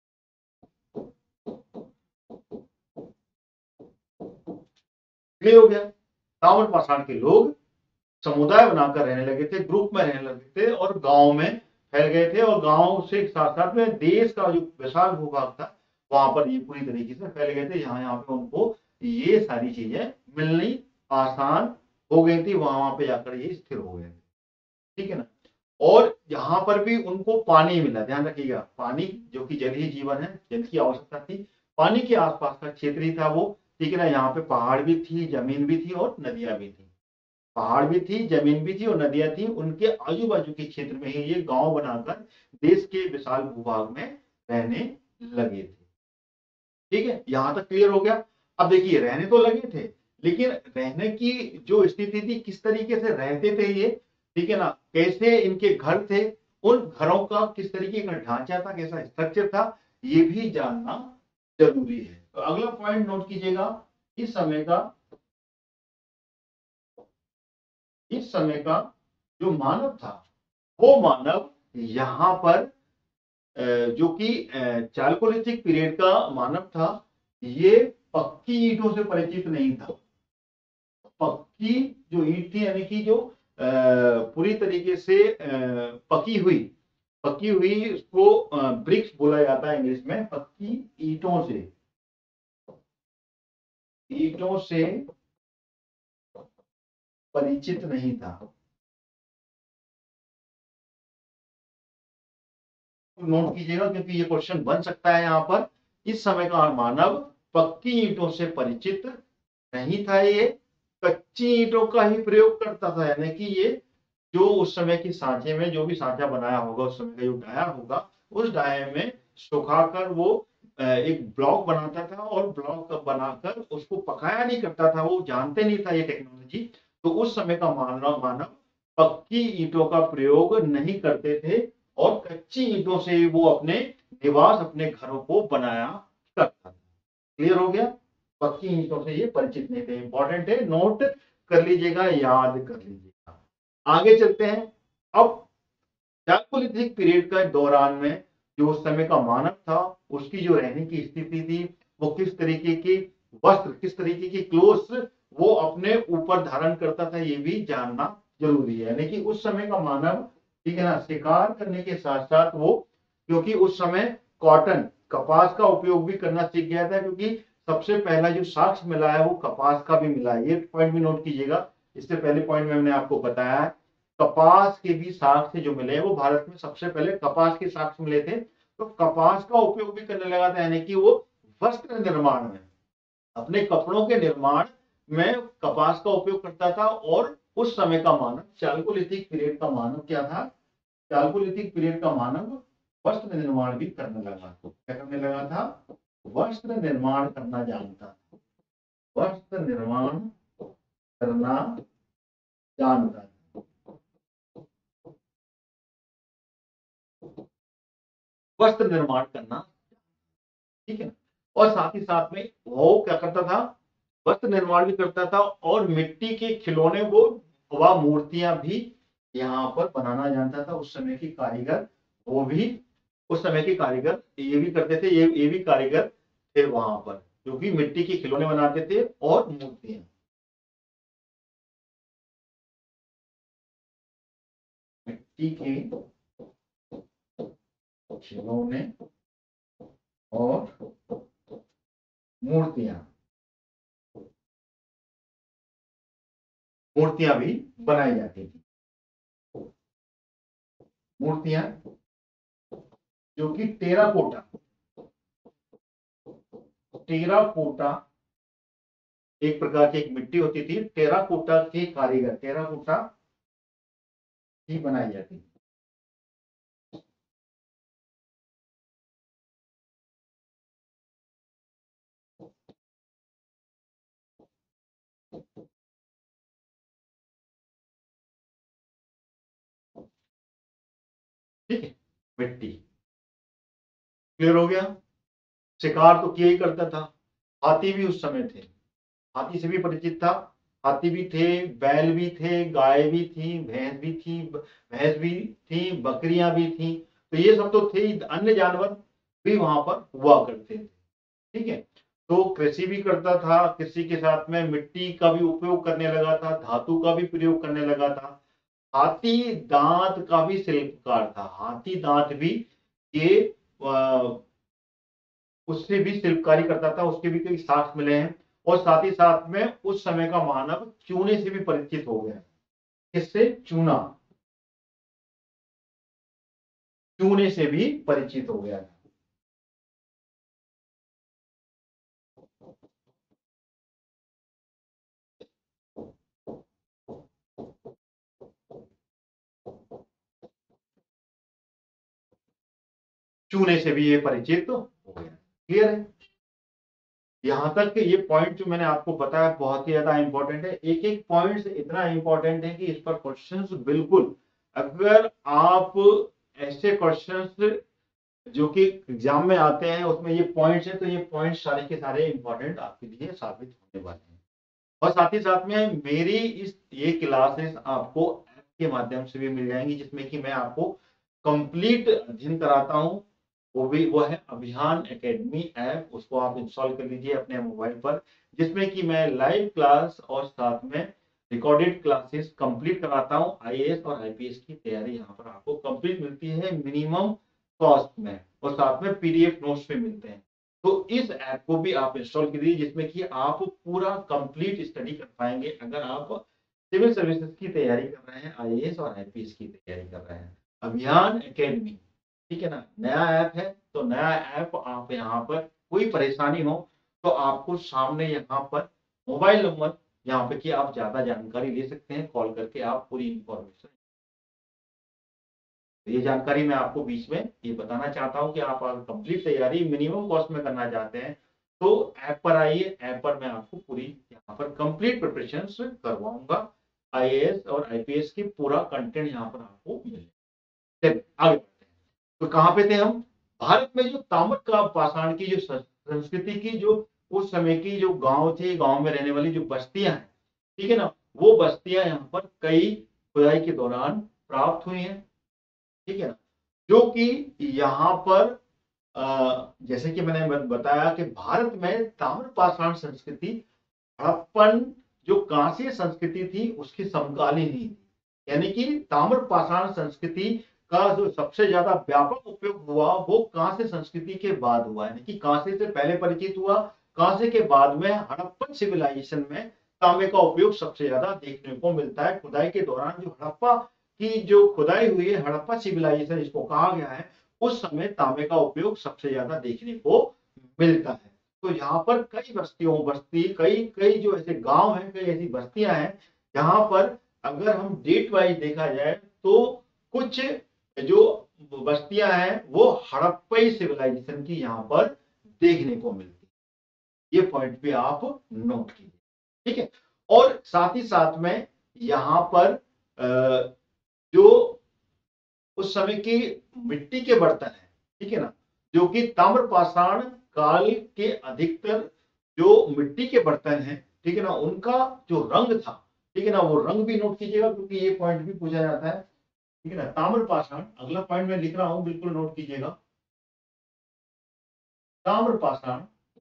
क्लियर हो गया। ताम्रपाषाण के लोग समुदाय बनाकर रहने लगे थे, ग्रुप में रहने लगे थे और गांव में फैल गए थे। और गांव से साथ साथ में देश का जो विशाल भूभाग था वहां पर ये पूरी तरीके से फैल गए थे। यहाँ यहाँ पे उनको ये सारी चीजें मिलनी आसान हो गई थी, वहां वहां पे जाकर ये स्थिर हो गए थे, ठीक है ना। और यहाँ पर भी उनको पानी मिला, ध्यान रखिएगा, पानी जो कि जल ही जीवन है, जल की आवश्यकता थी। पानी के आसपास का क्षेत्र ही था वो, ठीक है ना। यहाँ पे पहाड़ भी थी, जमीन भी थी और नदियां भी थी। पहाड़ भी थी, जमीन भी थी और नदियां थी। उनके आजू बाजू के क्षेत्र में ही ये गांव बनाकर देश के विशाल भूभाग में रहने लगे थे, ठीक है। यहां तक क्लियर हो गया। अब देखिए रहने तो लगे थे, लेकिन रहने की जो स्थिति थी, किस तरीके से रहते थे ये, ठीक है ना, कैसे इनके घर थे, उन घरों का किस तरीके का ढांचा था, कैसा स्ट्रक्चर था, ये भी जानना जरूरी है। तो अगला पॉइंट नोट कीजिएगा, इस समय का इस समय का जो मानव था, वो मानव यहां पर जो कि चालकोलिथिक पीरियड का मानव था, ये पक्की ईंटों से परिचित नहीं था। पक्की जो ईंट थी यानी कि जो पूरी तरीके से पकी हुई पकी हुई उसको ब्रिक्स बोला जाता है इंग्लिश में। पक्की ईंटों से ईंटों से परिचित नहीं था। नोट कीजिएगा क्योंकि ये क्वेश्चन बन सकता है यहाँ पर। इस समय का मानव पक्की ईंटों से परिचित नहीं था, ये कच्ची ईंटों का ही प्रयोग करता था। यानी कि ये जो उस समय की सांचे में जो भी सांचा बनाया होगा, उस समय का जो डाया होगा, उस डाये में सुखाकर वो एक ब्लॉक बनाता था और ब्लॉक बनाकर उसको पकाया नहीं करता था, वो जानते नहीं था ये टेक्नोलॉजी। तो उस समय का मानव मानव पक्की ईंटों का प्रयोग नहीं करते थे और कच्ची ईंटों से वो अपने निवास, अपने घरों को बनाया करता था। क्लियर हो गया? पक्की ईंटों से ये परिचित नहीं थे। इंपॉर्टेंट है, नोट कर लीजिएगा, याद कर लीजिएगा। आगे चलते हैं। अब चालकोलिथिक पीरियड के दौरान में जो उस समय का मानव था, उसकी जो रहने की स्थिति थी, वो किस तरीके की वस्त्र, किस तरीके की क्लोथ्स वो अपने ऊपर धारण करता था, ये भी जानना जरूरी है। यानी कि उस समय का मानव, ठीक है ना, शिकार करने के साथ साथ वो, क्योंकि उस समय कॉटन, कपास का उपयोग भी करना सीख गया था, क्योंकि सबसे पहला जो साक्ष्य मिला है वो कपास का भी मिला है। ये पॉइंट भी नोट कीजिएगा। इससे पहले पॉइंट में मैंने आपको बताया है, कपास के भी साक्ष्य जो मिले, वो भारत में सबसे पहले कपास के साक्ष्य मिले थे। तो कपास का उपयोग भी करने लगा था, यानी कि वो वस्त्र निर्माण में, अपने कपड़ों के निर्माण में कपास का उपयोग करता था। और उस समय का मानव, चालकोलिथिक पीरियड का मानव क्या था? चालकोलिथिक पीरियड का मानव वस्त्र निर्माण भी करने लगा। क्या करने लगा था? वस्त्र निर्माण करना जानता था। वस्त्र निर्माण करना जानता था। वस्त्र निर्माण करना, ठीक है ना। और साथ ही साथ में वो क्या करता था? वस्त्र निर्माण भी करता था और मिट्टी के खिलौने, वो व मूर्तियां भी यहाँ पर बनाना जानता था। उस समय की कारीगर, वो भी उस समय के कारीगर ये भी करते थे, ये ये भी कारीगर थे वहां पर, जो कि मिट्टी के खिलौने बनाते थे और मूर्तियां। मिट्टी के खिलौने और मूर्तियां मूर्तियां भी बनाई जाती थी। मूर्तियां जो कि टेराकोटा टेराकोटा एक प्रकार की एक मिट्टी होती थी, टेराकोटा के कारीगर, टेराकोटा ही बनाई जाती थी। ठीक है, मिट्टी। क्लियर हो गया? शिकार तो किया ही करता था। हाथी भी उस समय थे, हाथी से भी परिचित था। हाथी भी थे, बैल भी थे, गाय भी थी, भैंस भी थी भैंस भी थी बकरियां भी थी। तो ये सब तो थे, अन्य जानवर भी वहां पर हुआ करते थे। ठीक है, तो कृषि भी करता था, कृषि के साथ में मिट्टी का भी उपयोग करने लगा था, धातु का भी प्रयोग करने लगा था। हाथी दांत का भी शिल्पकार था। हाथी दांत भी ये उससे भी शिल्पकारी करता था, उसके भी कई साक्ष्य मिले हैं। और साथ ही साथ में उस समय का मानव चूने से भी परिचित हो गया। किससे? चूना, चूने से भी परिचित हो गया। चूने से भी ये परिचित हो गया। क्लियर है? यहां तक कि ये पॉइंट जो मैंने आपको बताया बहुत ही ज्यादा इंपॉर्टेंट है। एक एक पॉइंट इतना इंपॉर्टेंट है कि इस पर क्वेश्चंस बिल्कुल, अगर आप ऐसे क्वेश्चंस जो कि एग्जाम में आते हैं, उसमें ये पॉइंट्स हैं, तो ये पॉइंट्स सारे के सारे इंपॉर्टेंट आपके लिए साबित होने वाले हैं। और साथ ही साथ में मेरी इस ये क्लासेस आपको ऐप के माध्यम से भी मिल जाएंगी, जिसमें कि मैं आपको कंप्लीट अध्ययन कराता हूँ। वो भी वो है अभियान एकेडमी ऐप, उसको आप इंस्टॉल कर लीजिए अपने मोबाइल पर, जिसमें कि मैं लाइव क्लास और साथ में रिकॉर्डेड क्लासेस कंप्लीट कराता हूँ। आईएएस और आईपीएस की तैयारी यहाँ पर आपको कंप्लीट मिलती है मिनिमम कॉस्ट में, और साथ में पीडीएफ नोट्स भी मिलते हैं। तो इस ऐप को भी आप इंस्टॉल कीजिए, जिसमें कि आप पूरा कंप्लीट स्टडी कर पाएंगे अगर आप सिविल सर्विसेज की तैयारी कर रहे हैं, आईएएस और आईपीएस की तैयारी कर रहे हैं। अभियान एकेडमी, ठीक है ना, नया ऐप है, तो नया ऐप आप यहाँ पर कोई परेशानी हो तो आपको सामने यहाँ पर मोबाइल नंबर यहाँ पे कि आप ज्यादा जानकारी ले सकते हैं, कॉल करके आप पूरी इंफॉर्मेशन। तो ये जानकारी मैं आपको बीच में ये बताना चाहता हूँ कि आप अगर कंप्लीट तैयारी मिनिमम कॉस्ट में करना चाहते हैं तो ऐप पर आइए। ऐप पर मैं आपको पूरी यहाँ पर कंप्लीट प्रिपरेशन करवाऊंगा। आईएएस और आईपीएस की पूरा कंटेंट यहाँ पर आपको मिलेगा। चलिए आगे बढ़ते हैं। तो कहाँ पे थे हम? भारत में जो ताम्र का पाषाण की जो संस्कृति की जो उस समय की जो गांव थे, गांव में रहने वाली जो बस्तियां हैं, ठीक है ना, वो बस्तियां यहाँ पर कई खुदाई के दौरान प्राप्त हुई हैं, ठीक है ना, जो कि यहाँ पर अ, जैसे कि मैंने बताया कि भारत में ताम्र पाषाण संस्कृति हड़प्पन जो कांस्य संस्कृति थी उसकी समकालीन ही थी। यानी कि ताम्र पाषाण संस्कृति का जो सबसे ज्यादा व्यापक उपयोग हुआ वो कांस्य संस्कृति के बाद हुआ, यानी कि कांस्य से पहले परिचित हुआ, कांस्य के बाद में हड़प्पन सिविलाइजेशन में तांबे का उपयोग सबसे ज्यादा देखने को मिलता है। खुदाई के दौरान जो हड़प्पा की जो खुदाई हुई है, हड़प्पा सिविलाइजेशन इसको कहा गया है, उस समय तांबे का उपयोग सबसे ज्यादा देखने को मिलता है। तो यहाँ पर कई बस्तियों बस्ती कई कई जो ऐसे गांव हैं, कई ऐसी बस्तियां हैं जहां पर अगर हम डेट वाइज देखा जाए तो कुछ जो बस्तियां हैं वो हड़प्पई सिविलाइजेशन की यहाँ पर देखने को मिलती है। ये पॉइंट भी आप नोट कीजिए, ठीक है। और साथ ही साथ में यहाँ पर जो उस समय की मिट्टी के बर्तन है, ठीक है ना, जो कि ताम्रपाषाण काल के अधिकतर जो मिट्टी के बर्तन हैं, ठीक है ना, उनका जो रंग था, ठीक है ना, वो रंग भी नोट कीजिएगा क्योंकि ये पॉइंट भी पूछा जाता है, ठीक है ना। ताम्रपाषाण अगला पॉइंट मैं लिख रहा हूं, बिल्कुल नोट कीजिएगा। ताम्रपाषाण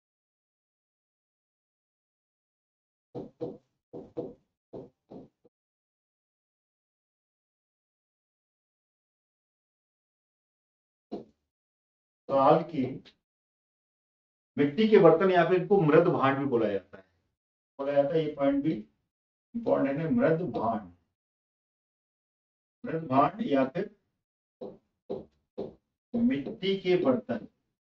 काल की मिट्टी के बर्तन या फिर इनको मृद भांड भी बोला जाता है, बोला जाता है, ये पॉइंट भी इंपॉर्टेंट है। मृद भांड, मृद भांड या फिर मिट्टी के बर्तन,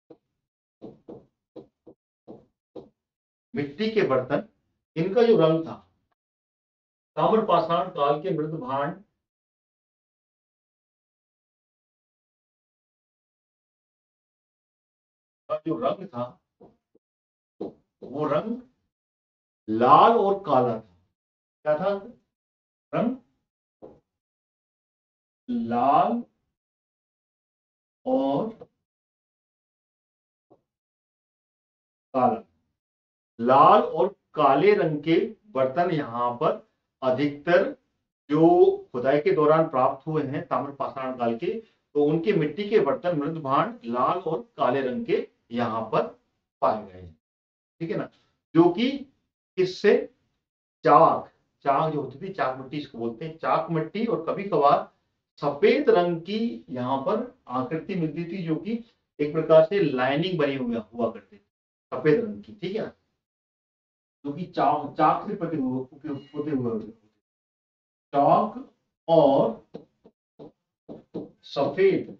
मिट्टी के बर्तन, इनका जो रंग था, ताम्रपाषाण काल के मृद भांड का जो रंग था वो रंग लाल और काला था। क्या था? रंग लाल और काला। लाल और काले रंग के बर्तन यहाँ पर अधिकतर जो खुदाई के दौरान प्राप्त हुए हैं ताम्रपाषाण काल के, तो उनके मिट्टी के बर्तन मृद भांड लाल और काले रंग के यहाँ पर पाए गए हैं, ठीक है ना, जो कि किससे? चाक, चाक जो होती थी, चाक मिट्टी इसको बोलते हैं, चाक मिट्टी, और कभी कभार सफेद रंग की यहाँ पर आकृति मिलती थी, जो कि एक प्रकार से लाइनिंग बनी हुई हुआ करती थी सफेद रंग की, ठीक है ना, जो कि चाक चाक से पते हुए होते हुए चाक और सफेद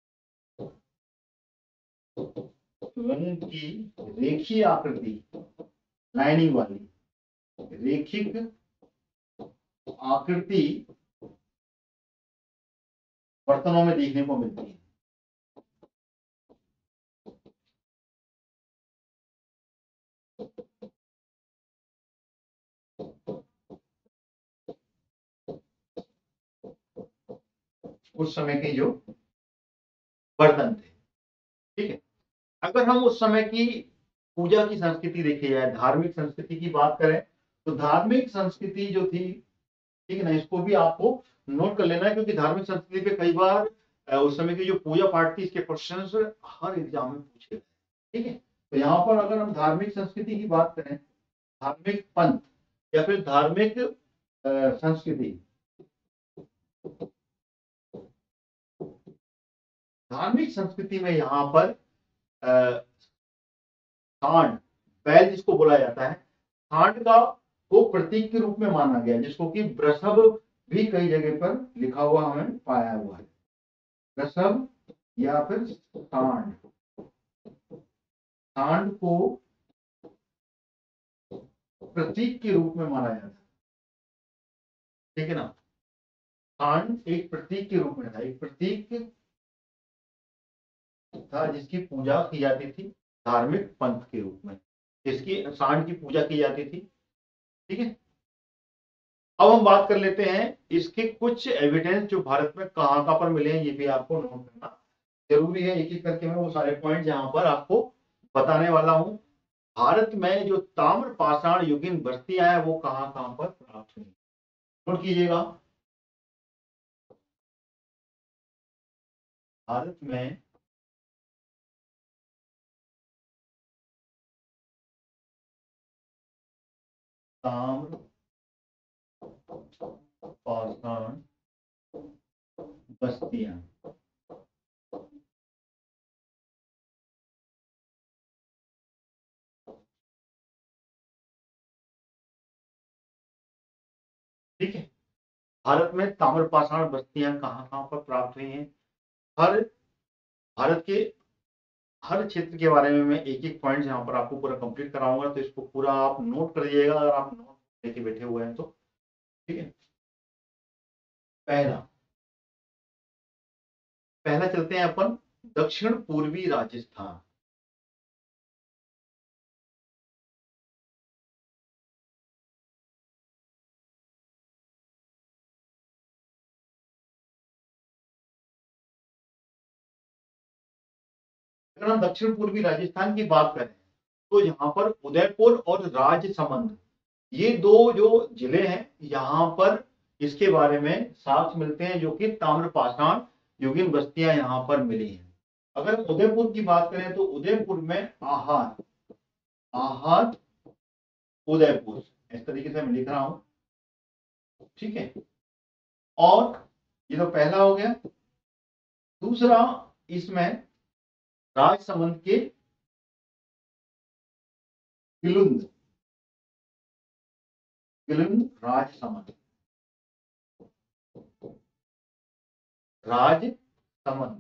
रंग की रेखीय आकृति, लाइनिंग वाली रेखिक आकृति बर्तनों में देखने को मिलती है। उस समय के जो बर्तन थे, अगर हम उस समय की पूजा की संस्कृति देखी जाए, धार्मिक संस्कृति की बात करें, तो धार्मिक संस्कृति जो थी, ठीक है ना, इसको भी आपको नोट कर लेना है, क्योंकि धार्मिक संस्कृति पे कई बार अ, उस समय की जो पूजा पाठ थी, इसके क्वेश्चंस हर एग्जाम में पूछे गए। ठीक है, तो यहाँ पर अगर हम धार्मिक संस्कृति की बात करें, धार्मिक पंथ या फिर धार्मिक अ, संस्कृति, धार्मिक संस्कृति में यहाँ पर अ, सांड, बैल जिसको बोला जाता है, सांड का वो प्रतीक के रूप में माना गया, जिसको कि वृषभ भी कई जगह पर लिखा हुआ हमें पाया हुआ है। वृषभ या फिर सांड, सांड को प्रतीक के रूप में माना जाता है। ठीक है ना, सांड एक प्रतीक के रूप में था, एक प्रतीक था जिसकी पूजा की जाती थी धार्मिक पंथ के रूप में, जिसकी सांड की पूजा की जाती थी। ठीक है, अब हम बात कर लेते हैं इसके कुछ एविडेंस जो भारत में कहां कहां पर मिले हैं, ये भी आपको नोट करना जरूरी है। एक एक करके मैं वो सारे पॉइंट यहां पर आपको बताने वाला हूं। भारत में जो ताम्र पाषाण युगीन बस्तियां हैं वो कहां कहां पर प्राप्त हुई, नोट कीजिएगा। भारत में ताम्र पाषाण बस्तियां, ठीक है, भारत में ताम्र पाषाण बस्तियां कहां कहां पर प्राप्त हुई हैं। हर भारत के हर क्षेत्र के बारे में मैं एक एक पॉइंट यहाँ पर आपको पूरा कंप्लीट कराऊंगा, तो इसको पूरा आप नोट कर लीजिएगा अगर आप नोट लेके बैठे हुए हैं तो। ठीक है, पहला पहला चलते हैं अपन दक्षिण पूर्वी राजस्थान। अगर हम दक्षिण पूर्वी राजस्थान की बात करें तो यहाँ पर उदयपुर और राजसमंद, ये दो जो जिले हैं, यहाँ पर इसके बारे में साक्ष्य मिलते हैं, जो कि ताम्रपाषाण युगीन बस्तियां यहाँ पर मिली हैं। अगर उदयपुर की बात करें तो उदयपुर में आहार, आहार उदयपुर, इस तरीके से मैं लिख रहा हूं। ठीक है, और ये तो पहला हो गया। दूसरा, इसमें राजसमंद के किलुंद, किलुंद राजसमंद, राजसमंद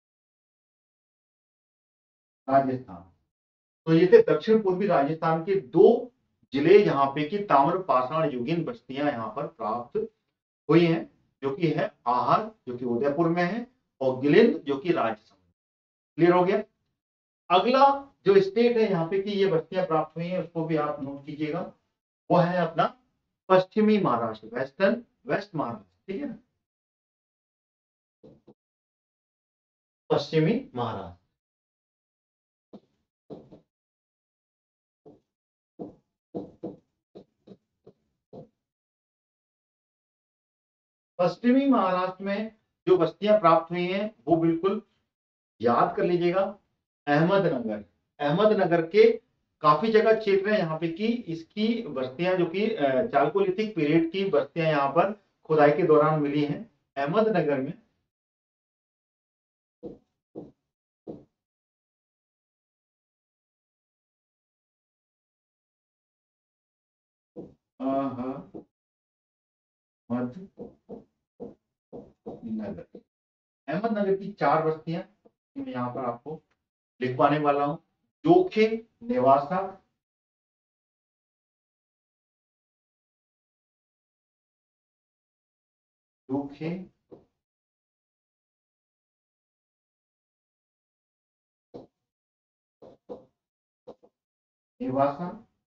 राजस्थान। तो ये थे दक्षिण पूर्वी राजस्थान के दो जिले जहां पे कि ताम्र पाषाण युगीन बस्तियां यहाँ पर प्राप्त हुई हैं, जो कि है आहार जो कि उदयपुर में है, और गिलिंद जो कि राजसमंद। क्लियर हो गया। अगला जो स्टेट है यहाँ पे कि ये बस्तियां प्राप्त हुई हैं, उसको भी आप नोट कीजिएगा, वो है अपना पश्चिमी महाराष्ट्र, वेस्टर्न वेस्ट महाराष्ट्र। ठीक है ना, पश्चिमी महाराष्ट्र। पश्चिमी महाराष्ट्र में जो बस्तियां प्राप्त हुई हैं वो बिल्कुल याद कर लीजिएगा। अहमदनगर, अहमदनगर के काफी जगह क्षेत्र है यहाँ पे कि इसकी बस्तियां जो कि चालकोलिथिक पीरियड की बस्तियां यहाँ पर खुदाई के दौरान मिली हैं अहमदनगर में। अहमदनगर, अहमदनगर की चार बस्तियां मैं यहाँ पर आपको लिखवाने वाला हूँ। जोखे, नेवासा, जोखे, नेवासा,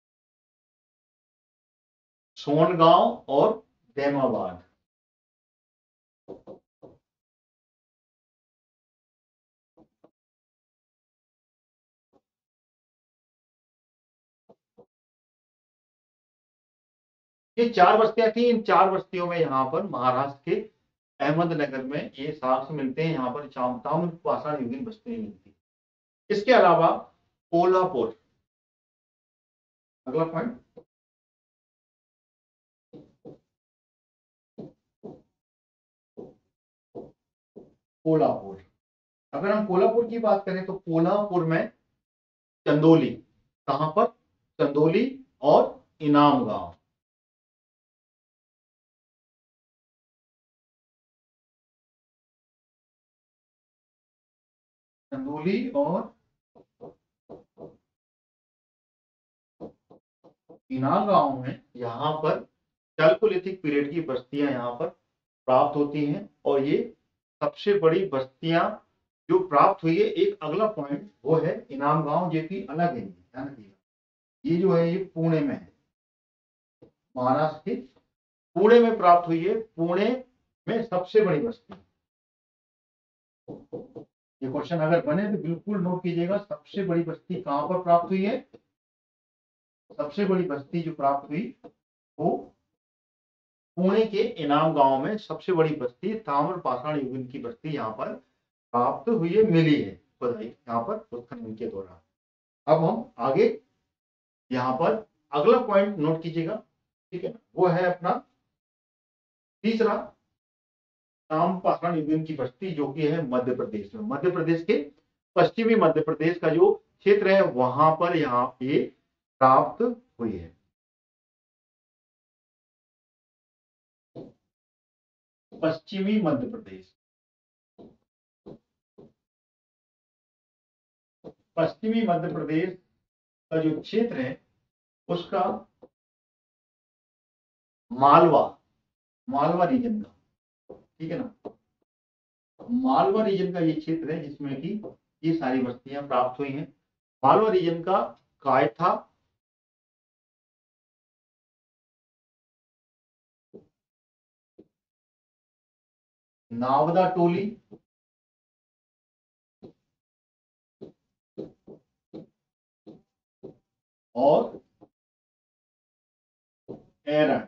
सोनगांव और देमाबाद। ये चार बस्तियां थी, इन चार बस्तियों में यहाँ पर महाराष्ट्र के अहमदनगर में ये साक्ष्य मिलते हैं, यहाँ पर ताम्र पाषाण युगीन बस्तियां मिलती। इसके अलावा कोल्हापुर, अगला पॉइंट, कोल्हापुर। अगर हम कोल्हापुर की बात करें तो कोल्हापुर में चंदोली, कहां पर, चंदोली और इनाम गांव। चंदोली और इनाम गांव में यहाँ पर चालकोलिथिक पीरियड की बस्तियां यहाँ पर प्राप्त होती हैं, और ये सबसे बड़ी बस्तियां जो प्राप्त हुई है। एक अगला पॉइंट वो है इनाम गांव, जो कि अलग है, ध्यान रखिएगा, ये जो है ये पुणे में है, महाराष्ट्र के पुणे में प्राप्त हुई है। पुणे में सबसे बड़ी बस्ती, ये क्वेश्चन अगर बने तो बिल्कुल नोट कीजिएगा, सबसे बड़ी बस्ती कहां पर प्राप्त हुई है। सबसे बड़ी बस्ती जो प्राप्त हुई वो पुणे के इनाम गांव में सबसे बड़ी बस्ती ताम्र पाषाण युगीन की बस्ती यहाँ पर प्राप्त हुई है, मिली है यहाँ पर उत्खनन के दौरान। अब हम आगे यहाँ पर अगला पॉइंट नोट कीजिएगा, ठीक है, वो है अपना तीसरा ताम्र पाषाण युगीन की बस्ती, जो कि है मध्य प्रदेश में। मध्य प्रदेश के पश्चिमी मध्य प्रदेश का जो क्षेत्र है वहां पर यहाँ पे प्राप्त हुई है। पश्चिमी मध्य प्रदेश, पश्चिमी मध्य प्रदेश का जो क्षेत्र है उसका मालवा, मालवा रीजन का, ठीक है ना, मालवा रीजन का ये क्षेत्र है जिसमें कि ये सारी बस्तियां प्राप्त हुई हैं। मालवा रीजन का कायथा, नावदा टोली और एरन,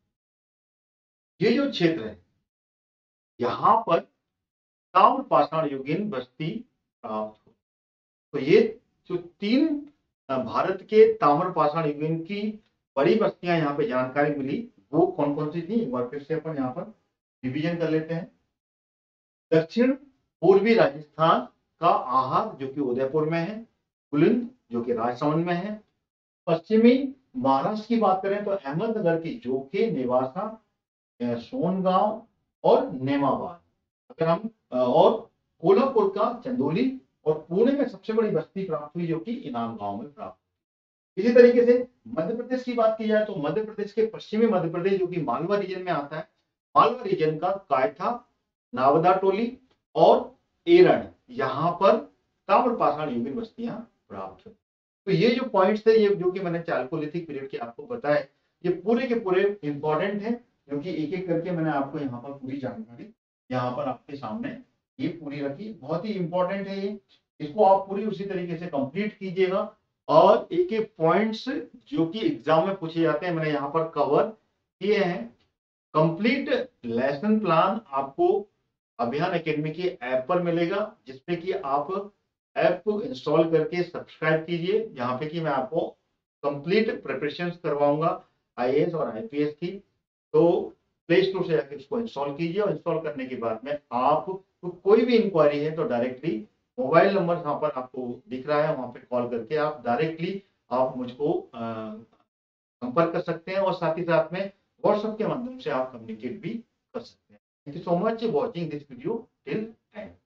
ये जो क्षेत्र है यहां पर ताम्र पाषाण युगीन बस्ती प्राप्त हुई। तो ये जो तीन भारत के ताम्र पाषाण युगीन की बड़ी बस्तियां यहाँ पे जानकारी मिली, वो कौन कौन सी थी, एक बार फिर से अपन यहाँ पर रिवीजन कर लेते हैं। दक्षिण पूर्वी राजस्थान का आहार जो कि उदयपुर में है, पुलिंद जो कि राजसमंद में है। पश्चिमी महाराष्ट्र की बात करें तो अहमदनगर की जोखे, नेवासा, सोनगांव और नेमाबाद। अगर हम और कोल्हापुर का चंदोली, और पुणे में सबसे बड़ी बस्ती प्राप्त हुई जो कि इनाम गांव में प्राप्त। इसी तरीके से मध्य प्रदेश की बात की जाए तो मध्य प्रदेश के पश्चिमी मध्य प्रदेश जो कि मालवा रीजन में आता है, मालवा रीजन का कायथा, नावदा टोली और एरन, यहाँ पर ताम्र पाषाण युगीन बस्तियां प्राप्त हुई। तो ये जो पॉइंट्स थे, ये जो कि मैंने चालकोलिथिक पीरियड के आपको बताए, ये पूरे के पूरे इंपॉर्टेंट हैं, क्योंकि एक एक करके मैंने आपको यहाँ पर पूरी जानकारी यहाँ पर आपके सामने ये पूरी रखी। बहुत ही इंपॉर्टेंट है ये, इसको आप पूरी उसी तरीके से कंप्लीट कीजिएगा। और एक एक पॉइंट्स जो कि एग्जाम में पूछे जाते हैं मैंने यहाँ पर कवर किए हैं। कंप्लीट लेसन प्लान आपको अभियान एकेडमी के ऐप पर मिलेगा, जिसपे कि आप ऐप को इंस्टॉल करके सब्सक्राइब कीजिए, जहाँ पे कि मैं आपको कंप्लीट प्रिपरेशन करवाऊंगा आईएएस और आईपीएस की। तो प्ले स्टोर से जाकर इसको इंस्टॉल कीजिए, और इंस्टॉल करने के बाद में आप तो कोई भी इंक्वायरी है तो डायरेक्टली मोबाइल नंबर यहाँ पर आपको दिख रहा है, वहां पे कॉल करके आप डायरेक्टली आप मुझको संपर्क कर सकते हैं, और साथ ही साथ में व्हाट्सएप के माध्यम से आप कम्युनिकेट भी कर सकते हैं। Thank you so much watching this video till and.